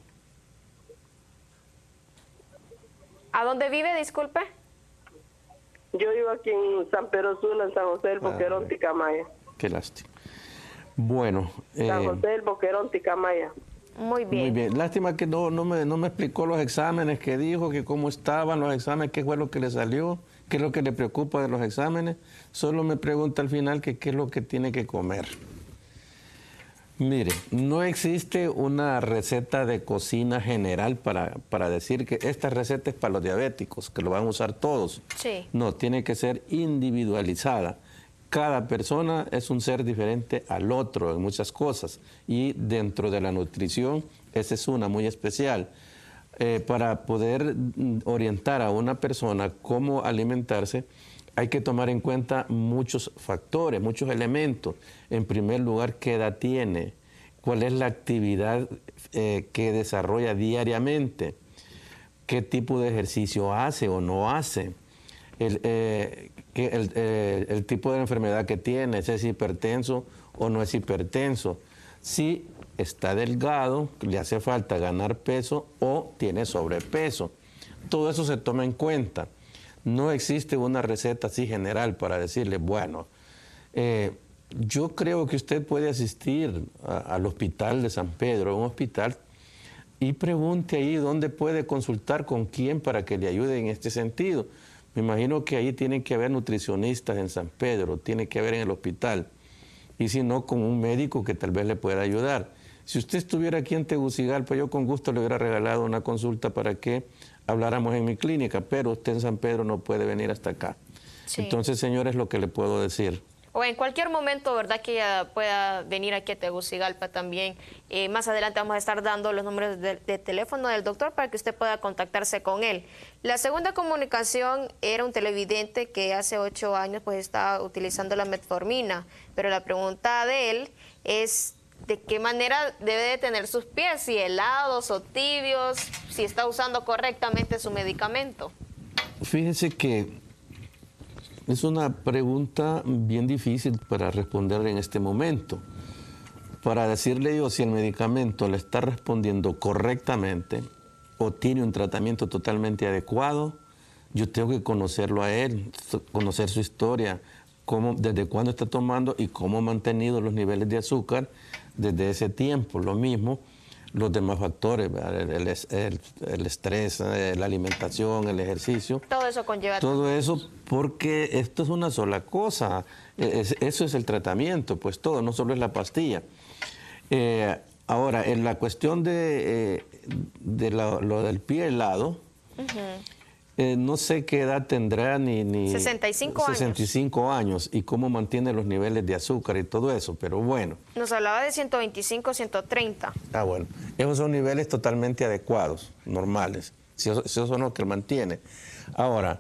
¿A dónde vive, disculpe? Yo vivo aquí en San Pedro Sula, en San José del Boquerón, Ticamaya. Qué lástima. Bueno. San José del Boquerón, Ticamaya. Muy bien. Muy bien. Lástima que no me explicó los exámenes, que dijo, que cómo estaban los exámenes, qué fue lo que le salió, qué es lo que le preocupa de los exámenes. Solo me pregunta al final que qué es lo que tiene que comer. Mire, no existe una receta de cocina general para decir que esta receta es para los diabéticos, que lo van a usar todos. Sí. No, tiene que ser individualizada. Cada persona es un ser diferente al otro en muchas cosas, y dentro de la nutrición esa es una muy especial. Para poder orientar a una persona cómo alimentarse, hay que tomar en cuenta muchos factores, muchos elementos. En primer lugar, ¿qué edad tiene? ¿Cuál es la actividad que desarrolla diariamente? ¿Qué tipo de ejercicio hace o no hace? El tipo de enfermedad que tiene, si es hipertenso o no es hipertenso. Si está delgado, le hace falta ganar peso o tiene sobrepeso. Todo eso se toma en cuenta. No existe una receta así general para decirle, bueno, yo creo que usted puede asistir al hospital de San Pedro, un hospital, y pregunte ahí dónde puede consultar con quién para que le ayude en este sentido. Me imagino que ahí tienen que haber nutricionistas en San Pedro, tiene que haber en el hospital, y si no, con un médico que tal vez le pueda ayudar. Si usted estuviera aquí en Tegucigalpa, yo con gusto le hubiera regalado una consulta para que habláramos en mi clínica, pero usted en San Pedro no puede venir hasta acá. Sí. Entonces, señores, lo que le puedo decir. O en cualquier momento, ¿verdad?, que ella pueda venir aquí a Tegucigalpa también. Más adelante vamos a estar dando los números de teléfono del doctor para que usted pueda contactarse con él. La segunda comunicación era un televidente que hace 8 años pues estaba utilizando la metformina, pero la pregunta de él es de qué manera debe de tener sus pies, si helados o tibios, si está usando correctamente su medicamento. Fíjese que es una pregunta bien difícil para responder en este momento. Para decirle yo si el medicamento le está respondiendo correctamente o tiene un tratamiento totalmente adecuado, yo tengo que conocerlo a él, conocer su historia, desde cuándo está tomando y cómo ha mantenido los niveles de azúcar desde ese tiempo. Lo mismo los demás factores, el estrés, la alimentación, el ejercicio. Todo eso conlleva. Todo eso, porque esto es una sola cosa. Eso es el tratamiento, pues todo, no solo es la pastilla. Ahora, en la cuestión de lo del pie helado, no sé qué edad tendrá ni 65 años. 65 años y cómo mantiene los niveles de azúcar y todo eso, pero bueno. Nos hablaba de 125, 130. Ah, bueno. Esos son niveles totalmente adecuados, normales. Si esos son los que mantiene. Ahora,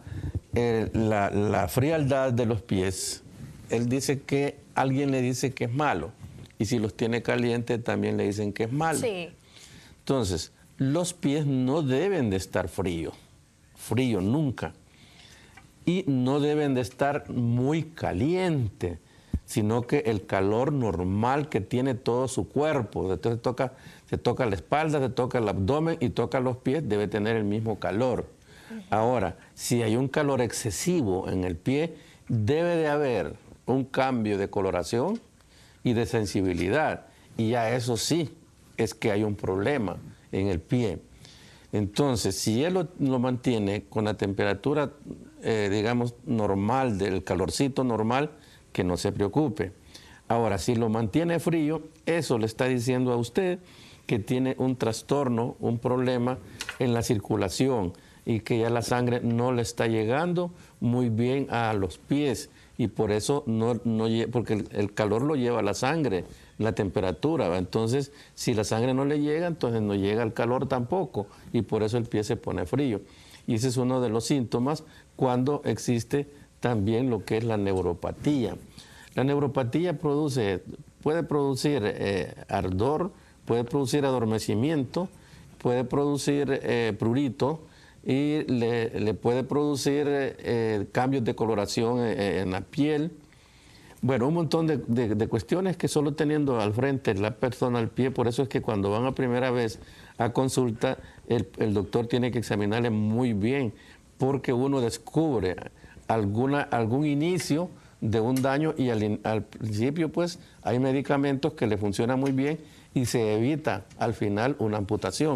la frialdad de los pies, él dice que alguien le dice que es malo. Y si los tiene calientes también le dicen que es malo. Sí. Entonces, los pies no deben de estar frío nunca. Y no deben de estar muy caliente, sino que el calor normal que tiene todo su cuerpo. Entonces se toca la espalda, se toca el abdomen y toca los pies, debe tener el mismo calor. Ahora, si hay un calor excesivo en el pie, debe de haber un cambio de coloración y de sensibilidad. Y ya eso sí es que hay un problema en el pie. Entonces, si él lo mantiene con la temperatura, digamos, normal, del calorcito normal, que no se preocupe. Ahora, si lo mantiene frío, eso le está diciendo a usted que tiene un trastorno, un problema en la circulación y que ya la sangre no le está llegando muy bien a los pies. Y por eso, porque el calor lo lleva la sangre, la temperatura, ¿va? Entonces, si la sangre no le llega, entonces no llega el calor tampoco, y por eso el pie se pone frío. Y ese es uno de los síntomas cuando existe también lo que es la neuropatía. La neuropatía puede producir ardor, puede producir adormecimiento, puede producir prurito, y le puede producir cambios de coloración en la piel. Bueno, un montón de cuestiones que solo teniendo al frente la persona al pie, por eso es que cuando van a primera vez a consulta, el doctor tiene que examinarle muy bien, porque uno descubre algún inicio de un daño y al principio pues hay medicamentos que le funcionan muy bien y se evita al final una amputación.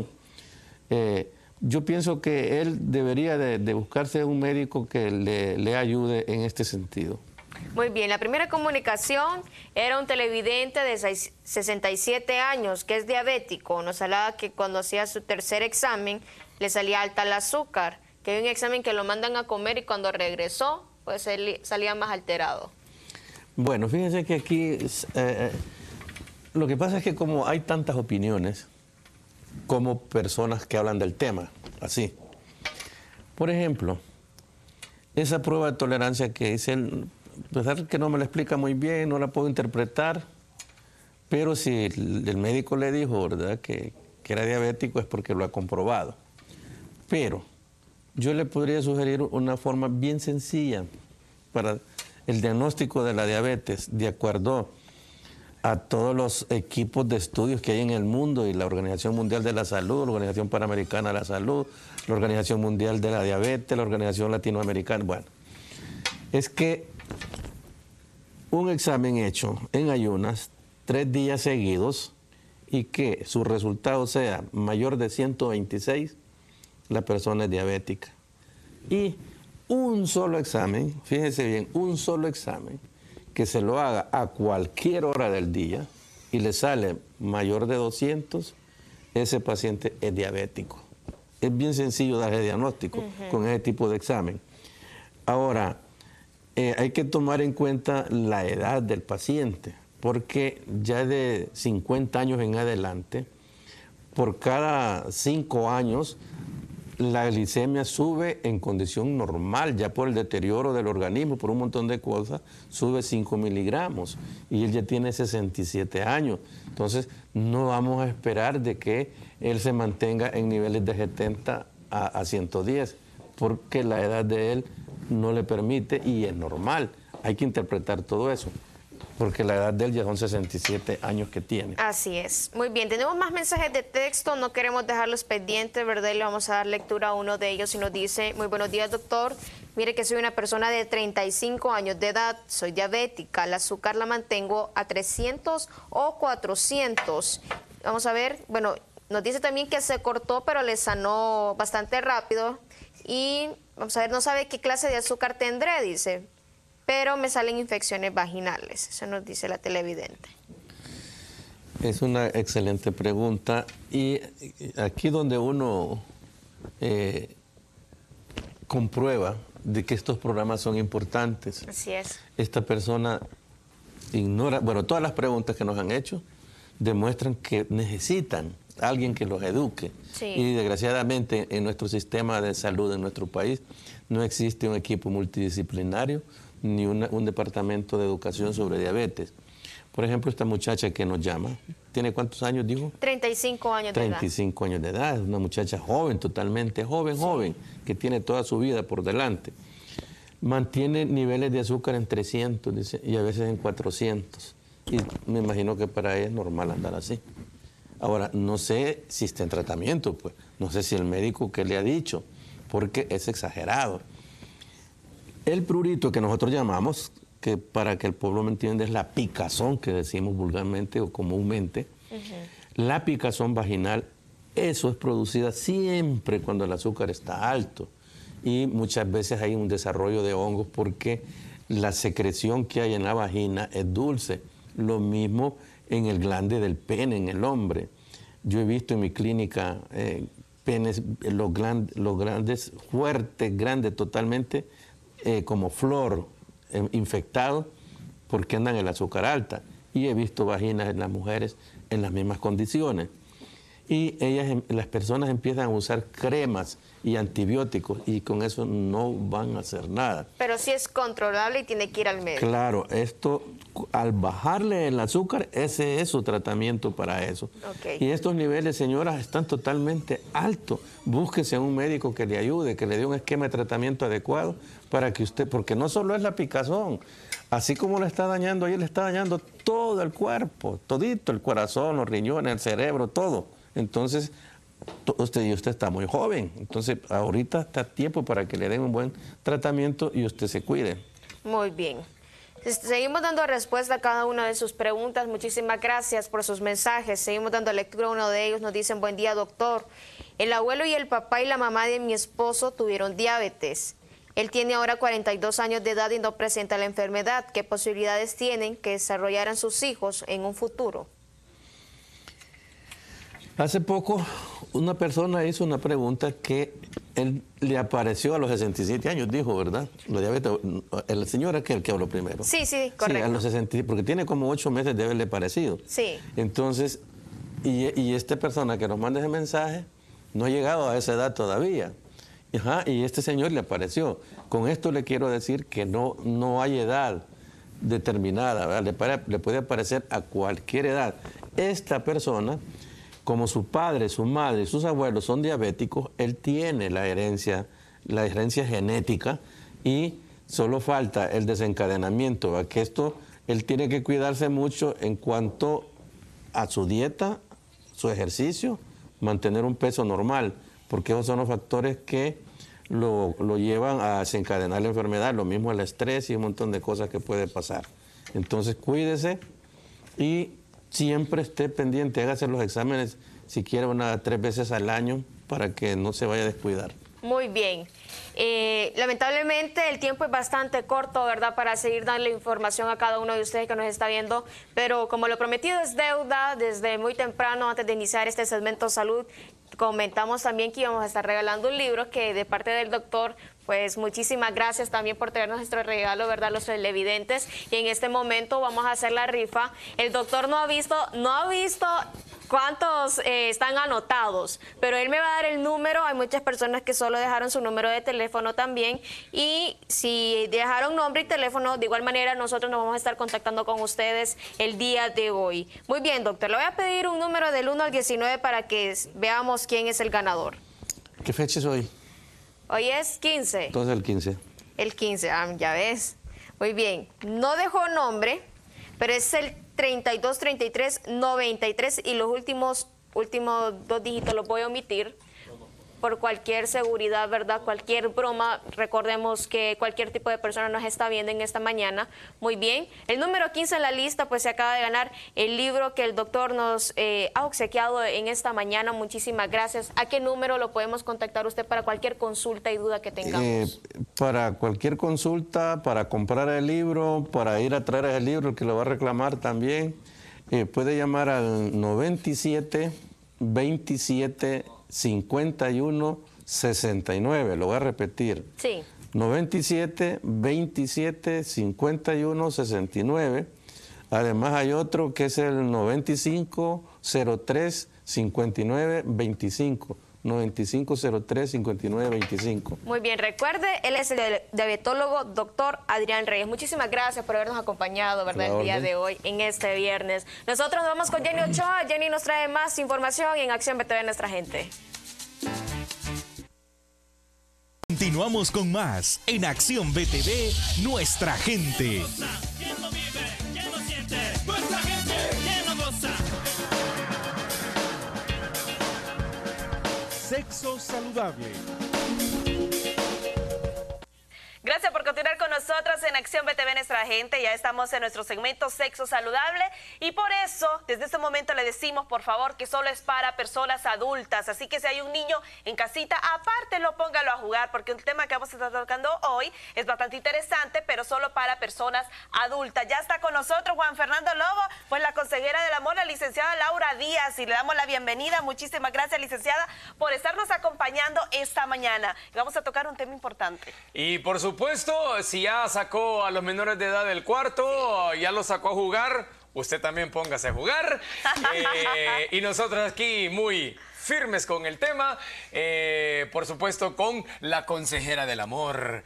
Yo pienso que él debería de buscarse un médico que le ayude en este sentido. Muy bien, la primera comunicación era un televidente de 67 años que es diabético. Nos hablaba que cuando hacía su tercer examen le salía alta el azúcar, que hay un examen que lo mandan a comer y cuando regresó pues él salía más alterado. Bueno, fíjense que aquí lo que pasa es que como hay tantas opiniones como personas que hablan del tema, así. Por ejemplo, esa prueba de tolerancia que dice él, a pesar que no me la explica muy bien, no la puedo interpretar, pero si el médico le dijo, ¿verdad?, que era diabético, es porque lo ha comprobado. Pero yo le podría sugerir una forma bien sencilla para el diagnóstico de la diabetes, de acuerdo a todos los equipos de estudios que hay en el mundo y la Organización Mundial de la Salud, la Organización Panamericana de la Salud, la Organización Mundial de la Diabetes, la Organización Latinoamericana. Bueno, es que un examen hecho en ayunas 3 días seguidos y que su resultado sea mayor de 126, la persona es diabética. Y un solo examen, fíjense bien, un solo examen que se lo haga a cualquier hora del día y le sale mayor de 200, ese paciente es diabético. Es bien sencillo dar el diagnóstico con ese tipo de examen. Ahora, hay que tomar en cuenta la edad del paciente, porque ya de 50 años en adelante, por cada 5 años, la glicemia sube en condición normal, ya por el deterioro del organismo, por un montón de cosas, sube 5 miligramos, y él ya tiene 67 años. Entonces, no vamos a esperar de que él se mantenga en niveles de 70 a 110, porque la edad de él no le permite y es normal. Hay que interpretar todo eso. porque la edad de él ya son 67 años que tiene. Así es. Muy bien, tenemos más mensajes de texto, no queremos dejarlos pendientes, ¿verdad? Y le vamos a dar lectura a uno de ellos y nos dice: muy buenos días, doctor. Mire que soy una persona de 35 años de edad, soy diabética, el azúcar la mantengo a 300 o 400. Vamos a ver, bueno, nos dice también que se cortó, pero le sanó bastante rápido. Y vamos a ver, no sabe qué clase de azúcar tendré, dice, pero me salen infecciones vaginales. Eso nos dice la televidente. Es una excelente pregunta, y aquí donde uno comprueba de que estos programas son importantes. Así es. Esta persona ignora, bueno, todas las preguntas que nos han hecho demuestran que necesitan a alguien que los eduque. Sí. Y desgraciadamente en nuestro sistema de salud en nuestro país no existe un equipo multidisciplinario ni un departamento de educación sobre diabetes. Por ejemplo, esta muchacha que nos llama, ¿tiene cuántos años, dijo? 35 años de edad. 35 años de edad, una muchacha joven, totalmente joven, joven, que tiene toda su vida por delante. Mantiene niveles de azúcar en 300, dice, y a veces en 400. Y me imagino que para ella es normal andar así. Ahora, no sé si está en tratamiento, pues, no sé si el médico que le ha dicho, porque es exagerado. El prurito que nosotros llamamos, que para que el pueblo me entienda, es la picazón que decimos vulgarmente o comúnmente. La picazón vaginal, eso es producida siempre cuando el azúcar está alto, y muchas veces hay un desarrollo de hongos porque la secreción que hay en la vagina es dulce. Lo mismo en el glande del pene en el hombre. Yo he visto en mi clínica penes, los grandes, fuertes, grandes totalmente, como flor, infectados, porque andan el azúcar alta. Y he visto vaginas en las mujeres en las mismas condiciones. Y las personas empiezan a usar cremas y antibióticos, y con eso no van a hacer nada. Pero sí es controlable y tiene que ir al médico. Claro, esto, al bajarle el azúcar, ese es su tratamiento para eso. Okay. Y estos niveles, señoras, están totalmente altos. Búsquese a un médico que le ayude, que le dé un esquema de tratamiento adecuado para que usted, porque no solo es la picazón, así como le está dañando, ahí le está dañando todo el cuerpo, todito, el corazón, los riñones, el cerebro, todo. Entonces, usted está muy joven, entonces ahorita está tiempo para que le den un buen tratamiento y usted se cuide. Muy bien. Seguimos dando respuesta a cada una de sus preguntas. Muchísimas gracias por sus mensajes. Seguimos dando lectura a uno de ellos. Nos dicen: buen día, doctor. El abuelo y el papá y la mamá de mi esposo tuvieron diabetes. Él tiene ahora 42 años de edad y no presenta la enfermedad. ¿Qué posibilidades tienen que desarrollaran sus hijos en un futuro? Hace poco una persona hizo una pregunta que él le apareció a los 67 años, dijo, ¿verdad? La diabetes, el señor aquel que habló primero. Sí, correcto. Sí, a los 60, porque tiene como 8 meses de haberle parecido. Sí. Entonces, y esta persona que nos manda ese mensaje no ha llegado a esa edad todavía. Y este señor le apareció. Con esto le quiero decir que no hay edad determinada, ¿verdad? Le puede aparecer a cualquier edad. Esta persona, como su padre, su madre y sus abuelos son diabéticos, él tiene la herencia genética, y solo falta el desencadenamiento, ¿verdad? Que esto, él tiene que cuidarse mucho en cuanto a su dieta, su ejercicio, mantener un peso normal, porque esos son los factores que lo llevan a desencadenar la enfermedad, lo mismo el estrés y un montón de cosas que puede pasar. Entonces cuídese y siempre esté pendiente, hágase los exámenes siquiera 3 veces al año para que no se vaya a descuidar. Muy bien. Lamentablemente el tiempo es bastante corto, ¿verdad?, para seguir dando información a cada uno de ustedes que nos está viendo, pero como lo prometido es deuda, desde muy temprano, antes de iniciar este segmento salud, comentamos también que íbamos a estar regalando un libro que de parte del doctor, pues muchísimas gracias también por traernos nuestro regalo, ¿verdad?, los televidentes. Y en este momento vamos a hacer la rifa. El doctor no ha visto cuántos están anotados, pero él me va a dar el número. Hay muchas personas que solo dejaron su número de teléfono también, y si dejaron nombre y teléfono, de igual manera nosotros nos vamos a estar contactando con ustedes el día de hoy. Muy bien, doctor, le voy a pedir un número del 1 al 19 para que veamos quién es el ganador. ¿Qué fecha es hoy? Hoy es 15. Entonces el 15. El 15, ya ves. Muy bien, no dejó nombre, pero es el 323393 y los últimos 2 dígitos los voy a omitir por cualquier seguridad, ¿verdad? Cualquier broma, recordemos que cualquier tipo de persona nos está viendo en esta mañana. Muy bien. El número 15 en la lista, pues se acaba de ganar el libro que el doctor nos ha obsequiado en esta mañana. Muchísimas gracias. ¿A qué número lo podemos contactar usted para cualquier consulta y duda que tengamos? Para cualquier consulta, para comprar el libro, para ir a traer el libro, el que lo va a reclamar también, puede llamar al 97 27 51 69, lo voy a repetir. Sí. 97 27 51 69. Además hay otro que es el 95 03 59 25. 9503 59 25. Muy bien, recuerde, él es el diabetólogo doctor Adrián Reyes. Muchísimas gracias por habernos acompañado, ¿verdad?, el día de hoy, en este viernes. Nosotros nos vamos con Jenny Ochoa. Jenny nos trae más información en Acción BTV Nuestra Gente. Continuamos con más en Acción BTV Nuestra Gente. Sexo saludable. Gracias por continuar con nosotros en Acción BTV Nuestra Gente. Ya estamos en nuestro segmento Sexo Saludable y por eso desde este momento le decimos por favor que solo es para personas adultas. Así que si hay un niño en casita, apártelo, póngalo a jugar, porque el tema que vamos a estar tocando hoy es bastante interesante, pero solo para personas adultas. Ya está con nosotros Juan Fernando Lobo, pues la consejera del amor, la licenciada Laura Díaz, y le damos la bienvenida. Muchísimas gracias, licenciada, por estarnos acompañando esta mañana. Y vamos a tocar un tema importante. Y por supuesto, si ya sacó a los menores de edad del cuarto, ya los sacó a jugar, usted también póngase a jugar. Y nosotros aquí muy firmes con el tema, por supuesto con la consejera del amor.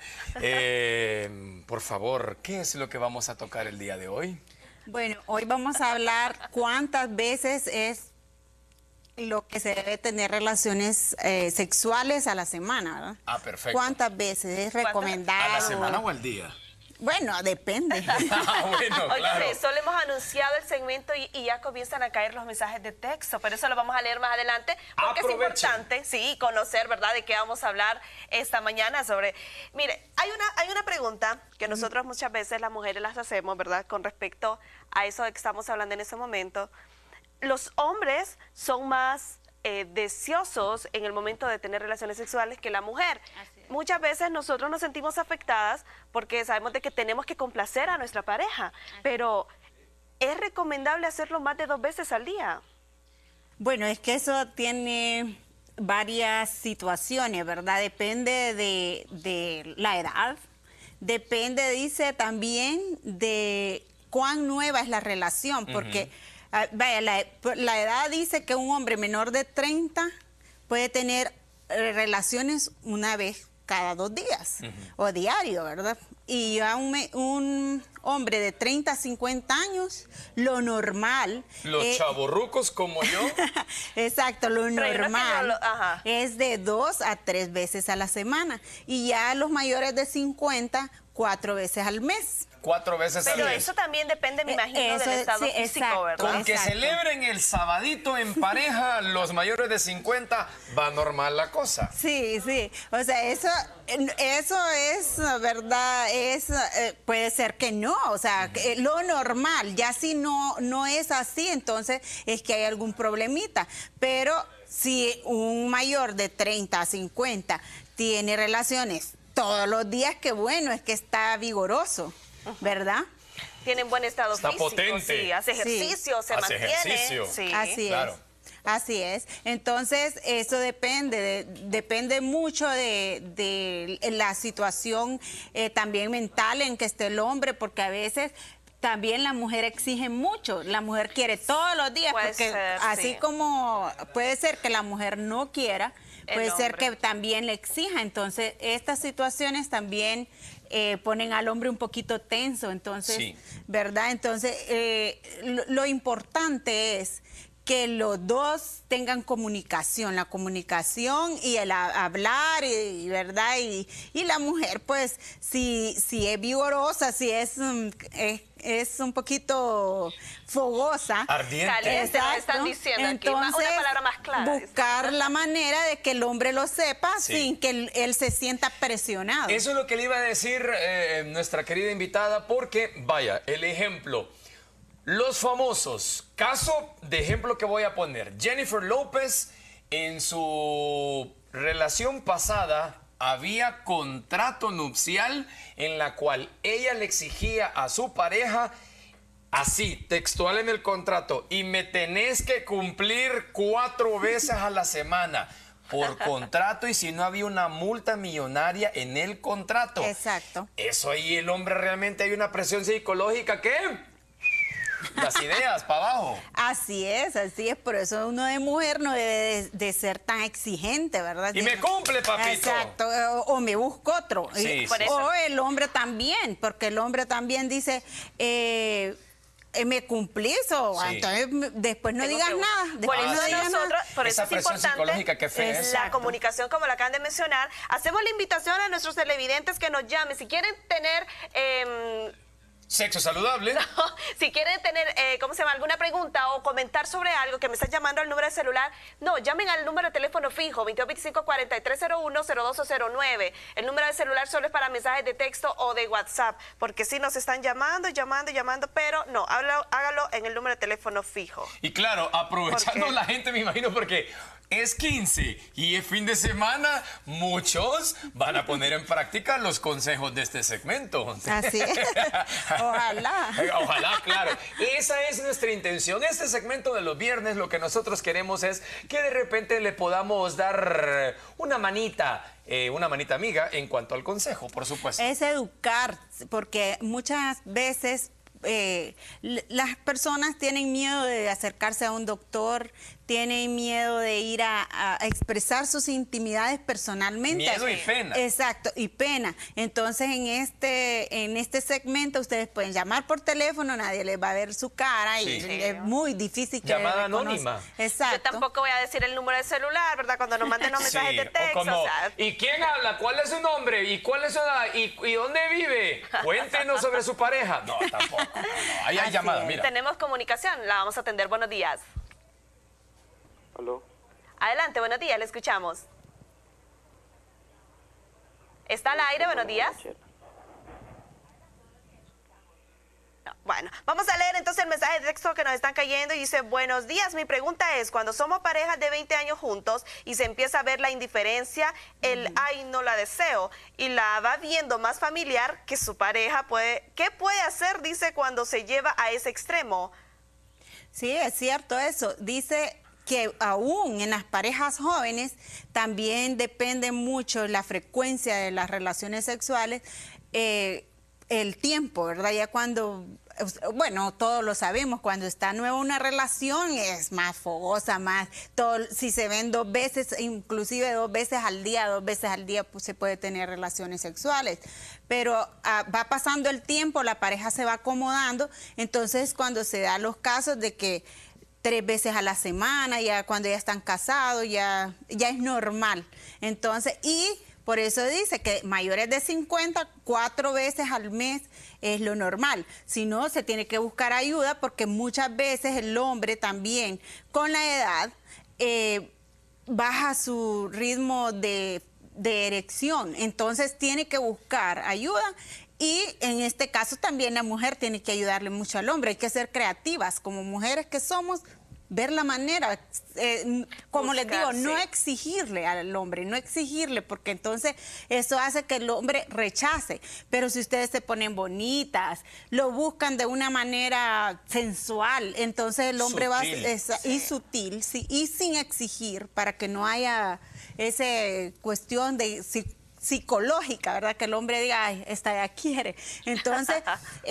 Por favor, ¿qué es lo que vamos a tocar el día de hoy? Bueno, hoy vamos a hablar cuántas veces es lo que se debe tener relaciones sexuales a la semana, ¿verdad? Ah, perfecto. ¿Cuántas veces es recomendado? ¿A la semana o al día? Bueno, depende. Bueno, claro. Oye, solo hemos anunciado el segmento y ya comienzan a caer los mensajes de texto, pero eso lo vamos a leer más adelante, porque es importante, sí, conocer, ¿verdad?, de qué vamos a hablar esta mañana sobre... Mire, hay una pregunta que nosotros muchas veces las mujeres las hacemos, ¿verdad?, con respecto a eso de que estamos hablando en ese momento. Los hombres son más deseosos en el momento de tener relaciones sexuales que la mujer. Muchas veces nosotros nos sentimos afectadas porque sabemos de que tenemos que complacer a nuestra pareja, pero ¿es recomendable hacerlo más de 2 veces al día? Bueno, es que eso tiene varias situaciones, ¿verdad? Depende de la edad, depende, dice, también de cuán nueva es la relación, porque... Vaya, la edad dice que un hombre menor de 30 puede tener relaciones una vez cada 2 días o diario, ¿verdad? Y ya un hombre de 30 a 50 años, lo normal... Los chavorrucos como yo. Exacto, lo normal es de 2 a 3 veces a la semana. Y ya los mayores de 50, 4 veces al mes. 4 veces al mes. Pero eso también depende, me imagino, del estado físico, exacto, ¿verdad? Con que celebren el sabadito en pareja, los mayores de 50, va normal la cosa. Sí, sí. O sea, eso es, ¿verdad? Puede ser que no. O sea, lo normal. Ya si no es así, entonces es que hay algún problemita. Pero si un mayor de 30 a 50 tiene relaciones todos los días, qué bueno, es que está vigoroso, ¿verdad? Tiene buen estado físico. Está potente. Sí, hace ejercicio, se mantiene. Ejercicio. Sí. Así claro. es. Así es. Entonces, eso depende mucho de la situación también mental en que esté el hombre, porque a veces también la mujer exige mucho. La mujer quiere todos los días, porque así como puede ser que la mujer no quiera, puede ser que también le exija. Entonces, estas situaciones también ponen al hombre un poquito tenso. Entonces, ¿verdad? Entonces, lo importante es que los dos tengan comunicación, la comunicación y el hablar, ¿verdad? Y la mujer, pues, si es vigorosa, si es un poquito fogosa. Ardiente. Caliente, lo están diciendo entonces, aquí. Una palabra más clara. Buscar la manera de que el hombre lo sepa sin que él se sienta presionado. Eso es lo que le iba a decir nuestra querida invitada, porque, vaya, el ejemplo. Los famosos, caso de ejemplo que voy a poner, Jennifer López en su relación pasada había contrato nupcial en la cual ella le exigía a su pareja, así, textual en el contrato, y me tenés que cumplir 4 veces a la semana por contrato, y si no había una multa millonaria en el contrato. Exacto. Eso ahí el hombre realmente hay una presión psicológica que... las ideas para abajo. Así es, por eso uno de mujer no debe de ser tan exigente, ¿verdad? Y me cumple, papito. Exacto, o me busco otro. Sí, o el hombre también, porque el hombre también dice, me cumplís, o entonces después no digas nada. Por eso nosotros, por esa eso es presión psicológica importante que fea. la comunicación, como la acaban de mencionar. Hacemos la invitación a nuestros televidentes que nos llamen. Si quieren tener... sexo saludable. No, si quieren tener, ¿cómo se llama? Alguna pregunta o comentar sobre algo que me están llamando al número de celular, no, llamen al número de teléfono fijo, 2225-4301-0209. El número de celular solo es para mensajes de texto o de WhatsApp, porque sí nos están llamando, pero no, hágalo en el número de teléfono fijo. Y claro, aprovechando la gente, me imagino, porque es 15 y es fin de semana, muchos van a poner en práctica los consejos de este segmento. Así es. Ojalá. Ojalá, claro. Esa es nuestra intención. Este segmento de los viernes, lo que nosotros queremos es que de repente le podamos dar una manita amiga en cuanto al consejo, por supuesto. Es educar, porque muchas veces las personas tienen miedo de acercarse a un doctor, tienen miedo de ir a expresar sus intimidades personalmente. Miedo y pena. Exacto, y pena. Entonces, en este segmento ustedes pueden llamar por teléfono, nadie les va a ver su cara y es muy difícil que llamada anónima. Exacto. Yo tampoco voy a decir el número de celular, ¿verdad? Cuando nos manden los mensajes de texto. Como, o sea, ¿y quién habla? ¿Cuál es su nombre? ¿Y cuál es su edad? ¿Y dónde vive? Cuéntenos sobre su pareja. No, tampoco. No. Ahí hay llamada, mira. Tenemos comunicación, la vamos a atender. Buenos días. ¿Aló? Adelante, buenos días, le escuchamos. ¿Está al aire? Buenos días. No, bueno, vamos a leer entonces el mensaje de texto que nos están cayendo y dice: buenos días, mi pregunta es, cuando somos parejas de 20 años juntos y se empieza a ver la indiferencia, ay, no la deseo, y la va viendo más familiar que su pareja, ¿qué puede hacer, dice, cuando se lleva a ese extremo? Sí, es cierto eso. Dice que aún en las parejas jóvenes también depende mucho la frecuencia de las relaciones sexuales, el tiempo, ¿verdad? Ya cuando, bueno, todos lo sabemos, cuando está nueva una relación es más fogosa, más, si se ven 2 veces, inclusive 2 veces al día, pues se puede tener relaciones sexuales. Pero va pasando el tiempo, la pareja se va acomodando, entonces cuando se dan los casos de que 3 veces a la semana, ya cuando ya están casados, ya es normal. Entonces, y por eso dice que mayores de 50, 4 veces al mes es lo normal. Si no, se tiene que buscar ayuda, porque muchas veces el hombre también, con la edad, baja su ritmo de erección. Entonces tiene que buscar ayuda. Y en este caso también la mujer tiene que ayudarle mucho al hombre. Hay que ser creativas como mujeres que somos, ver la manera, como les digo, no exigirle al hombre, no exigirle, porque entonces eso hace que el hombre rechace. Pero si ustedes se ponen bonitas, lo buscan de una manera sensual, entonces el hombre y sutil, sí, y sin exigir, para que no haya esa cuestión de psicológica, ¿verdad? Que el hombre diga, ay, esta ya quiere. Entonces,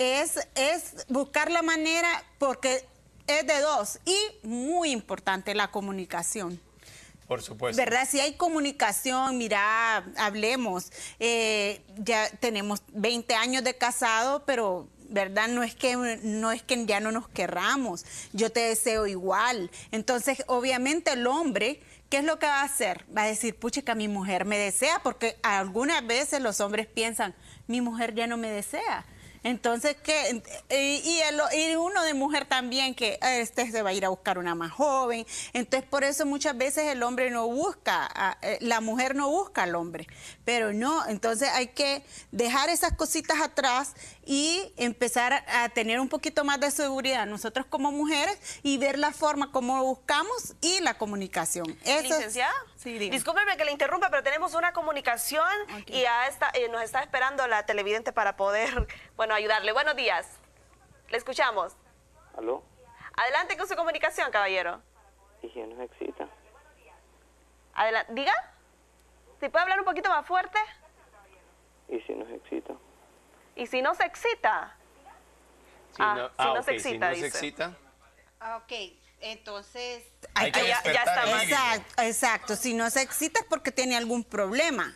es buscar la manera, porque es de dos. Y muy importante, la comunicación. Por supuesto. ¿Verdad? Si hay comunicación, mira, hablemos. Ya tenemos 20 años de casado, pero ¿verdad? No es que ya no nos querramos, yo te deseo igual. Entonces, obviamente el hombre, ¿qué es lo que va a hacer? Va a decir, pucha, mi mujer me desea, porque algunas veces los hombres piensan, mi mujer ya no me desea. Entonces, y uno de mujer también, que se va a ir a buscar una más joven. Entonces, por eso muchas veces el hombre no busca, la mujer no busca al hombre. Pero no, entonces hay que dejar esas cositas atrás y empezar a tener un poquito más de seguridad nosotros como mujeres y ver la forma como buscamos y la comunicación. Licenciada, sí, discúlpeme que le interrumpa, pero tenemos una comunicación y nos está esperando la televidente para poder, bueno, ayudarle. Buenos días, le escuchamos. ¿Aló? Adelante con su comunicación, caballero. ¿Y si nos excita? Adelante, diga. ¿Se puede hablar un poquito más fuerte? ¿Y si nos excita? ¿Y si no se excita? Si no se excita. Ok, entonces... Hay que despertar el líbido. Exacto, si no se excita es porque tiene algún problema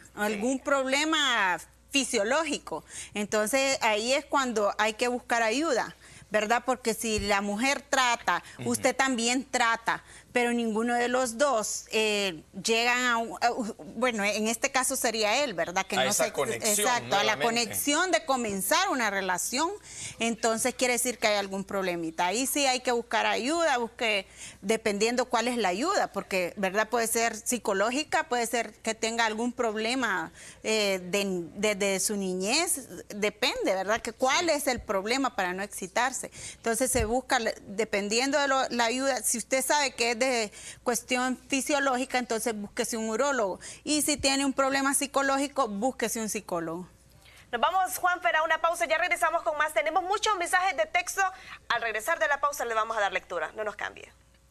fisiológico. Entonces ahí es cuando hay que buscar ayuda, ¿verdad? Porque si la mujer trata, usted también trata, pero ninguno de los dos llegan bueno, en este caso sería él, ¿verdad? Que a no esa se, conexión, exacto, a la nuevamente. conexión de comenzar una relación, entonces quiere decir que hay algún problemita. Ahí sí hay que buscar ayuda, dependiendo cuál es la ayuda, porque, ¿verdad? Puede ser psicológica, puede ser que tenga algún problema desde su niñez, depende, ¿verdad? Que cuál es el problema para no excitarse. Entonces se busca, dependiendo de la ayuda, si usted sabe que es de cuestión fisiológica, entonces búsquese un urólogo. Y si tiene un problema psicológico, búsquese un psicólogo. Nos vamos, Juanfer, a una pausa. Ya regresamos con más. Tenemos muchos mensajes de texto. Al regresar de la pausa le vamos a dar lectura. No nos cambie.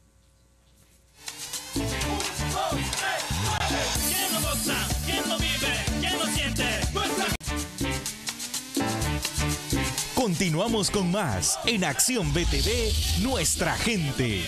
¿Quién lo goza? ¿Quién lo vive? ¿Quién lo siente? Continuamos con más en Acción BTV, nuestra gente.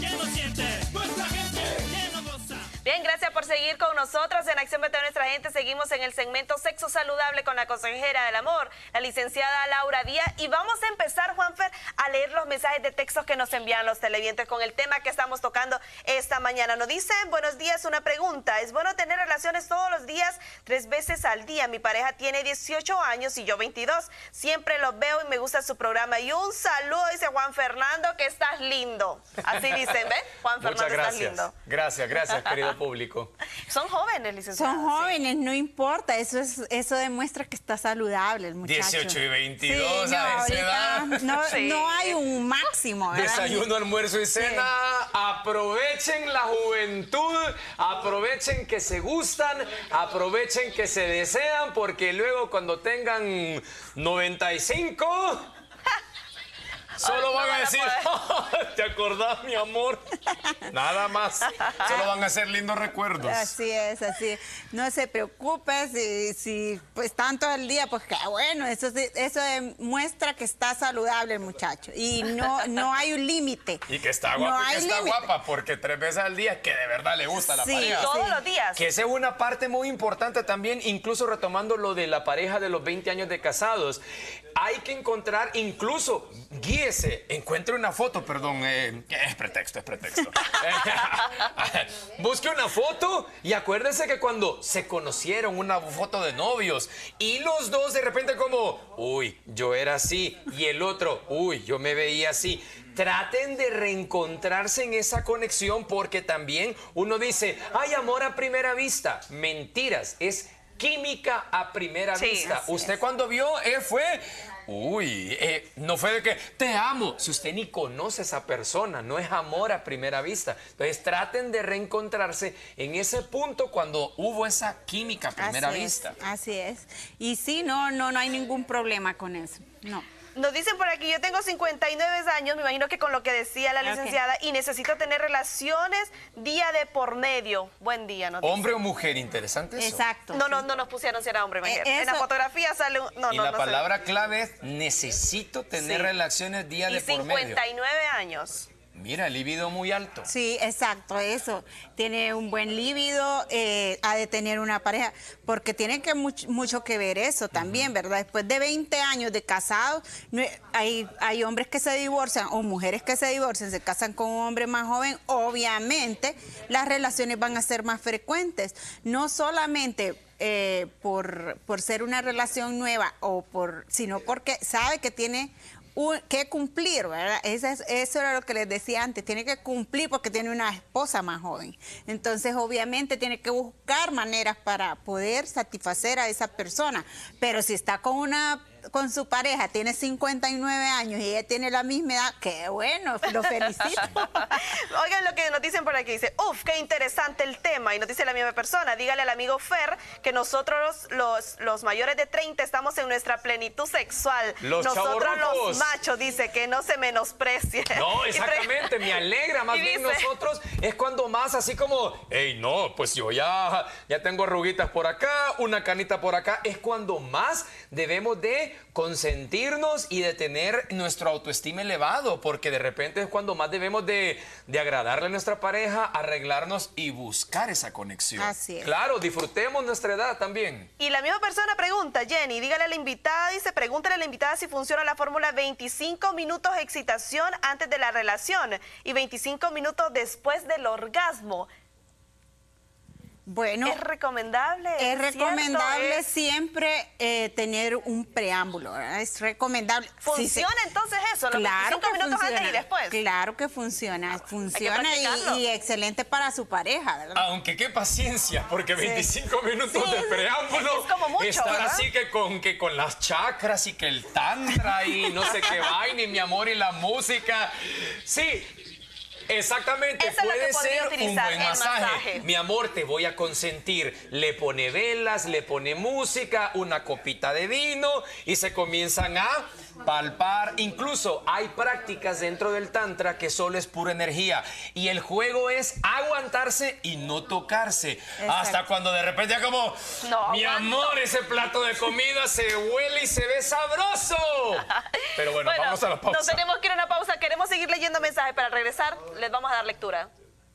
Bien, gracias por seguir con nosotros en Acción BTV Nuestra Gente. Seguimos en el segmento Sexo Saludable con la consejera del amor, la licenciada Laura Díaz. Y vamos a empezar, Juanfer, a leer los mensajes de textos que nos envían los televidentes con el tema que estamos tocando esta mañana. Nos dicen, buenos días, una pregunta. ¿Es bueno tener relaciones todos los días, 3 veces al día? Mi pareja tiene 18 años y yo 22. Siempre los veo y me gusta su programa. Y un saludo, dice Juan Fernando, que estás lindo. Así dicen, ¿ves? Juan Fernando, estás lindo. Gracias, querido público. Son jóvenes, licenciada. Son jóvenes, no importa, eso demuestra que está saludable el muchacho. 18 y 22 sí, a esa edad. No hay un máximo, ¿verdad? Desayuno, almuerzo y cena. Sí. Aprovechen la juventud, aprovechen que se gustan, aprovechen que se desean, porque luego cuando tengan 95... Solo van a decir, ¿te acordás, mi amor? Nada más. Solo van a ser lindos recuerdos. Así es. No se preocupe si pues están todo el día, pues qué bueno, eso demuestra que está saludable el muchacho. Y no hay un límite. Y que está guapa, guapa, porque 3 veces al día es que de verdad le gusta la pareja. Todos los días. Que esa es una parte muy importante también, incluso retomando lo de la pareja de los 20 años de casados. Hay que encontrar, incluso, guíese, encuentre una foto, perdón, es pretexto. Busque una foto y acuérdese que cuando se conocieron, una foto de novios, y los dos de repente como, uy, yo era así, y el otro, uy, yo me veía así. Traten de reencontrarse en esa conexión, porque también uno dice, hay amor a primera vista. Mentiras, es química a primera vista. Usted cuando vio, fue... Uy, no fue de que te amo. Si usted ni conoce a esa persona, no es amor a primera vista. Entonces traten de reencontrarse en ese punto cuando hubo esa química a primera vista. Así es. Y sí, no hay ningún problema con eso. No. Nos dicen por aquí, yo tengo 59 años, me imagino que con lo que decía la licenciada, y necesito tener relaciones día de por medio. Buen día, ¿no? ¿Hombre o mujer? Interesante eso. Exacto. No nos pusieron si era hombre o mujer. En la fotografía sale un... Y la palabra clave es necesito tener relaciones día de por medio. 59 años. Mira, el líbido muy alto. Sí, exacto, eso. Tiene un buen líbido, ha de tener una pareja, porque tiene que mucho que ver eso también, ¿verdad? Después de 20 años de casados, hay hombres que se divorcian o mujeres que se divorcian, se casan con un hombre más joven, obviamente las relaciones van a ser más frecuentes. No solamente por ser una relación nueva, sino porque sabe que tiene que cumplir, ¿verdad? Eso era lo que les decía antes, tiene que cumplir porque tiene una esposa más joven. Entonces, obviamente, tiene que buscar maneras para poder satisfacer a esa persona. Pero si está con su pareja, tiene 59 años y ella tiene la misma edad, qué bueno, lo felicito. Oigan lo que nos dicen por aquí, dice, uf, qué interesante el tema, y nos dice la misma persona, dígale al amigo Fer que nosotros los mayores de 30 estamos en nuestra plenitud sexual. Nosotros los machos, dice, que no se menosprecie. No, exactamente, me alegra, más bien dice, nosotros es cuando más así como, hey, no, pues yo ya tengo arruguitas por acá, una canita por acá, es cuando más debemos de consentirnos y de tener nuestro autoestima elevado, porque de repente es cuando más debemos de agradarle a nuestra pareja, arreglarnos y buscar esa conexión. Así es. Claro, disfrutemos nuestra edad también. Y la misma persona pregunta, Jenny, dígale a la invitada, dice, pregúntale a la invitada si funciona la fórmula 25 minutos de excitación antes de la relación y 25 minutos después del orgasmo. Bueno, ¿es recomendable? Es recomendable siempre tener un preámbulo, ¿verdad? Es recomendable. ¿Funciona entonces eso? Los 25 minutos antes y después. Claro que funciona. Funciona y excelente para su pareja, ¿verdad? Aunque qué paciencia, porque 25 minutos de preámbulo. Es como mucho, estar ¿verdad? así que con las chakras y que el tantra y no sé qué vaina y mi amor y la música. Sí. Exactamente, eso puede ser un buen masaje. Mi amor, te voy a consentir. Le pone velas, le pone música, una copita de vino y se comienzan a palpar. Incluso hay prácticas dentro del tantra que solo es pura energía y el juego es aguantarse y no tocarse. Exacto. Hasta cuando de repente ya como, no, mi amor, ese plato de comida se huele y se ve sabroso. Pero bueno, vamos a la pausa. Nos tenemos que ir a una pausa. Queremos seguir leyendo mensajes. Para regresar, les vamos a dar lectura.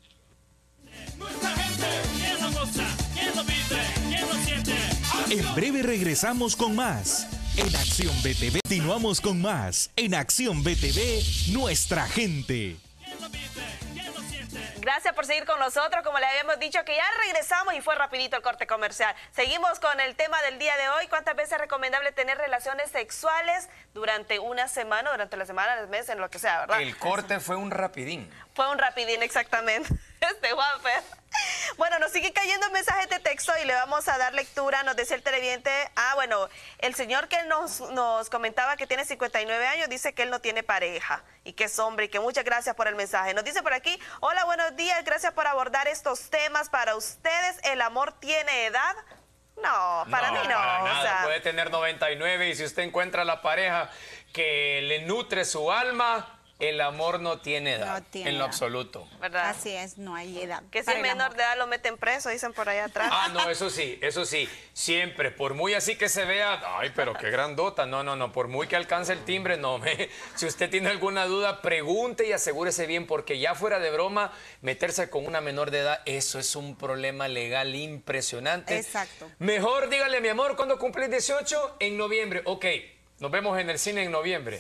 En breve regresamos con más. En Acción BTV continuamos con más. En Acción BTV, nuestra gente. Gracias por seguir con nosotros. Como les habíamos dicho que ya regresamos y fue rapidito el corte comercial. Seguimos con el tema del día de hoy. ¿Cuántas veces es recomendable tener relaciones sexuales durante una semana, durante la semana, el mes, en lo que sea, verdad? El corte fue un rapidín. Fue un rapidín, exactamente. Juanfer. Bueno, nos sigue cayendo mensajes de texto y le vamos a dar lectura. Nos decía el televidente, bueno, el señor que nos comentaba que tiene 59 años dice que él no tiene pareja y que es hombre y que muchas gracias por el mensaje. Nos dice por aquí, hola, buenos días, gracias por abordar estos temas. Para ustedes, ¿el amor tiene edad? No, para mí no. Para nada. O sea, puede tener 99 y si usted encuentra la pareja que le nutre su alma, el amor no tiene edad, en lo absoluto. ¿verdad? Así es, no hay edad. Que si es menor de edad lo meten preso, dicen por allá atrás. No, eso sí, siempre, por muy así que se vea, ay, pero qué grandota, no, por muy que alcance el timbre, si usted tiene alguna duda, pregunte y asegúrese bien, porque ya fuera de broma, meterse con una menor de edad, eso es un problema legal impresionante. Exacto. Mejor dígale, mi amor, ¿cuándo cumplís 18? En noviembre, ok. Nos vemos en el cine en noviembre.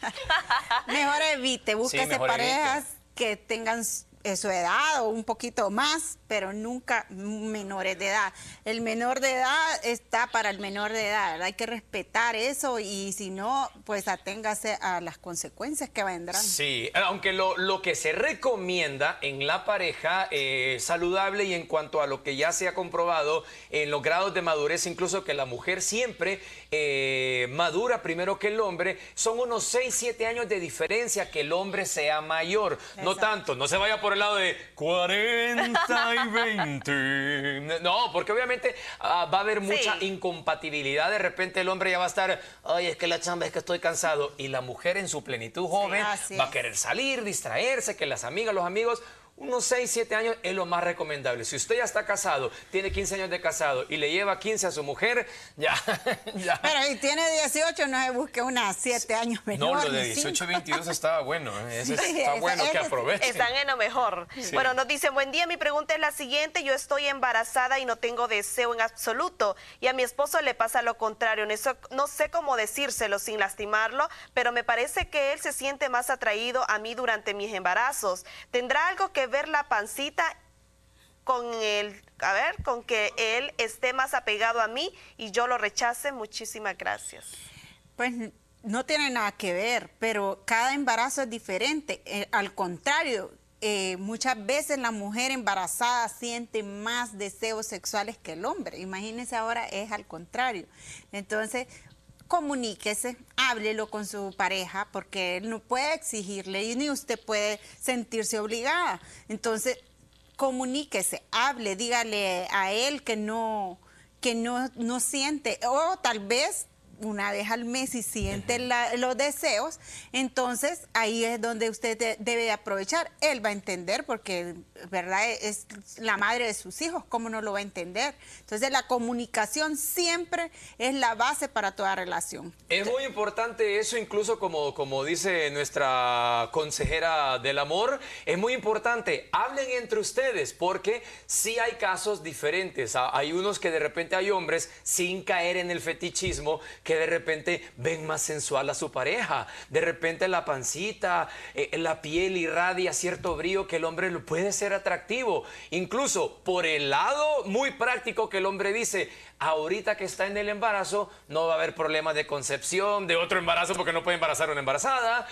Mejor evite, búsquese parejas que tengan su edad o un poquito más, pero nunca menores de edad. El menor de edad está para el menor de edad, ¿verdad? Hay que respetar eso y si no, pues aténgase a las consecuencias que vendrán. Sí, aunque lo que se recomienda en la pareja saludable y en cuanto a lo que ya se ha comprobado en los grados de madurez, incluso que la mujer siempre madura primero que el hombre, son unos 6, 7 años de diferencia que el hombre sea mayor. Exacto. No tanto, no se vaya por el lado de 40 y 20. No, porque obviamente va a haber mucha incompatibilidad. De repente el hombre ya va a estar, ay, es que la chamba, es que estoy cansado. Y la mujer en su plenitud joven va a querer salir, distraerse, que las amigas, los amigos. unos 6, 7 años es lo más recomendable. Si usted ya está casado, tiene 15 años de casado y le lleva 15 a su mujer, ya. Pero si tiene 18, no se busque unas 7 años menor. No, lo de 18, 22 estaba bueno. Ese está bueno que aproveche. Están en lo mejor. Sí. Bueno, nos dice, buen día, mi pregunta es la siguiente. Yo estoy embarazada y no tengo deseo en absoluto. Y a mi esposo le pasa lo contrario. No sé cómo decírselo sin lastimarlo, pero me parece que él se siente más atraído a mí durante mis embarazos. ¿Tendrá algo que ver la pancita con con que él esté más apegado a mí y yo lo rechace? Muchísimas gracias. Pues no tiene nada que ver, pero cada embarazo es diferente. Al contrario, muchas veces la mujer embarazada siente más deseos sexuales que el hombre. Imagínense, ahora es al contrario. Entonces, comuníquese, háblelo con su pareja, porque él no puede exigirle y ni usted puede sentirse obligada. Entonces, comuníquese, hable, dígale a él que no siente, o tal vez una vez al mes si siente los deseos, entonces ahí es donde usted debe aprovechar. Él va a entender porque, ¿verdad?, es la madre de sus hijos, ¿cómo no lo va a entender? Entonces la comunicación siempre es la base para toda relación. Es muy importante eso, incluso como dice nuestra consejera del amor, es muy importante, hablen entre ustedes, porque sí hay casos diferentes. Hay unos que de repente hay hombres, sin caer en el fetichismo, que de repente ven más sensual a su pareja. De repente la pancita, la piel irradia cierto brillo que el hombre lo puede ser atractivo. Incluso por el lado muy práctico que el hombre dice, ahorita que está en el embarazo no va a haber problemas de concepción, de otro embarazo porque no puede embarazar a una embarazada.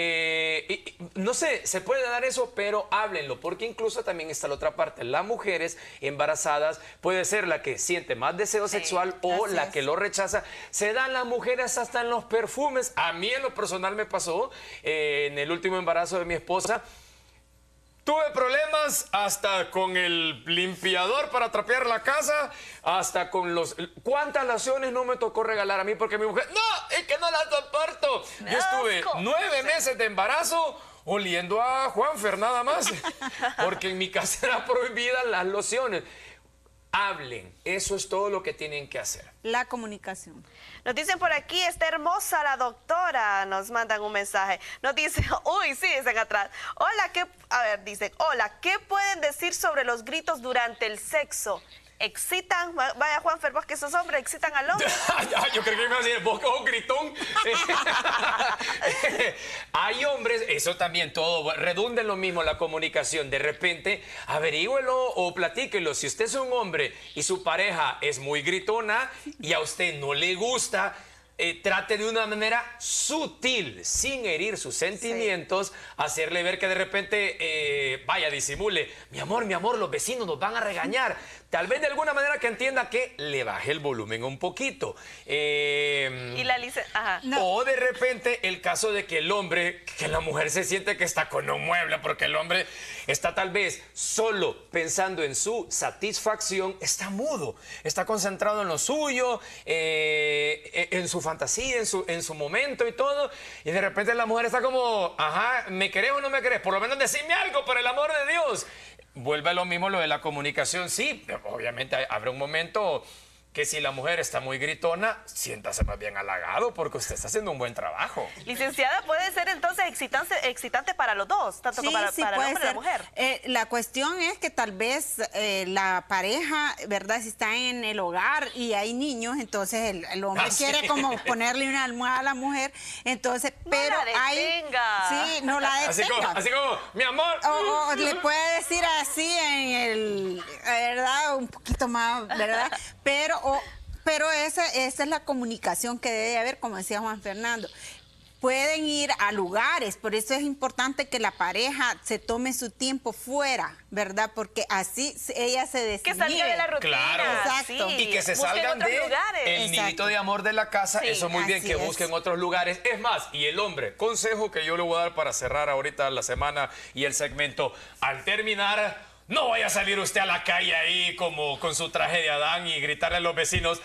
No sé, se puede dar eso, pero háblenlo, porque incluso también está la otra parte. Las mujeres embarazadas puede ser la que siente más deseo sexual o la que lo rechaza. Se dan las mujeres hasta en los perfumes. A mí en lo personal me pasó en el último embarazo de mi esposa. Tuve problemas hasta con el limpiador para trapear la casa, hasta con los... ¿Cuántas lociones no me tocó regalar a mí? Porque mi mujer... ¡No! ¡Es que no la soporto! Yo estuve 9 meses de embarazo oliendo a Juanfer nada más. Porque en mi casa era prohibida las lociones. Hablen, eso es todo lo que tienen que hacer. La comunicación. Nos dicen por aquí, está hermosa la doctora, nos mandan un mensaje. Nos dicen, uy, sí, dicen atrás. Hola, dicen, hola, ¿qué pueden decir sobre los gritos durante el sexo? ¿Excitan? Vaya, Juanfer, vos que sos hombre, ¿excitan al hombre? Yo creo que me iba a decir, vos que sos gritón. Hay hombres, eso también todo, redunda en lo mismo la comunicación. De repente, averígüelo o platíquelo. Si usted es un hombre y su pareja es muy gritona y a usted no le gusta, trate de una manera sutil, sin herir sus sentimientos, hacerle ver que de repente, disimule, mi amor, los vecinos nos van a regañar. Tal vez de alguna manera que entienda que le baje el volumen un poquito. Y la ajá. No. O de repente el caso de que el hombre, que la mujer se siente que está con un mueble, porque el hombre está tal vez solo pensando en su satisfacción, está mudo, está concentrado en lo suyo, en su fantasía, en su momento y todo, y de repente la mujer está como, ajá, ¿me querés o no me querés? Por lo menos decime algo, por el amor de Dios. Vuelve a lo mismo lo de la comunicación, sí, obviamente habrá un momento que si la mujer está muy gritona, siéntase más bien halagado porque usted está haciendo un buen trabajo. Licenciada, ¿puede ser entonces excitante para los dos, tanto para el hombre y la mujer? La cuestión es que tal vez la pareja, ¿verdad?, si está en el hogar y hay niños, entonces el hombre quiere como ponerle una almohada a la mujer, entonces, pero no la detenga. Sí, no la detenga. Así como, mi amor. O le puede decir así en el, ¿verdad?, un poquito más, ¿verdad? Pero esa es la comunicación que debe haber, como decía Juan Fernando. Pueden ir a lugares, por eso es importante que la pareja se tome su tiempo fuera, ¿verdad? Porque así ella se desinhibe. Que salga de la rutina. Claro. Exacto. Sí. Y que se salgan el nidito de amor de la casa, sí, eso muy bien, que busquen otros lugares. Es más, y el hombre, consejo que yo le voy a dar para cerrar ahorita la semana y el segmento, al terminar... No vaya a salir usted a la calle ahí como con su traje de Adán y gritarle a los vecinos,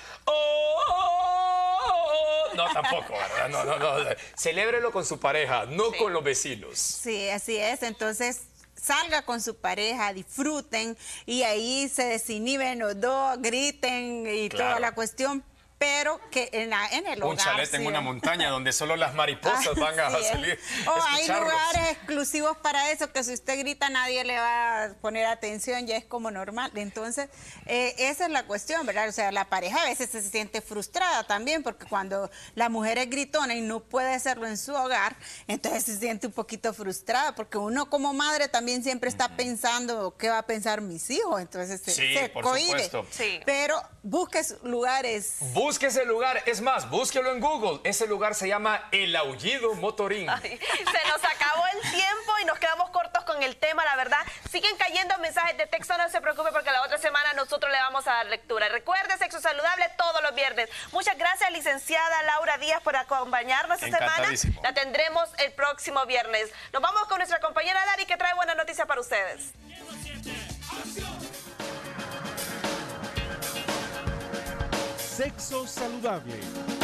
¡oh! No, tampoco, ¿verdad? No. Celébrelo con su pareja, no con los vecinos. Sí, así es. Entonces, salga con su pareja, disfruten y ahí se desinhiben los dos, griten y toda la cuestión. Pero que en el hogar... Un chalet en una montaña donde solo las mariposas van a salir. O hay lugares exclusivos para eso, que si usted grita nadie le va a poner atención, ya es como normal. Entonces, esa es la cuestión, ¿verdad? O sea, la pareja a veces se siente frustrada también, porque cuando la mujer es gritona y no puede hacerlo en su hogar, entonces se siente un poquito frustrada, porque uno como madre también siempre está pensando qué va a pensar mis hijos, entonces se por cohíbe. supuesto. Pero busque lugares... Busque ese lugar, es más, búsquelo en Google. Ese lugar se llama El Aullido Motorín. Ay, se nos acabó el tiempo y nos quedamos cortos con el tema, la verdad. Siguen cayendo mensajes de texto, no se preocupe porque la otra semana nosotros le vamos a dar lectura. Recuerde, Sexo Saludable todos los viernes. Muchas gracias, licenciada Laura Díaz, por acompañarnos esta semana. La tendremos el próximo viernes. Nos vamos con nuestra compañera Dari, que trae buenas noticias para ustedes. Sexo Saludable.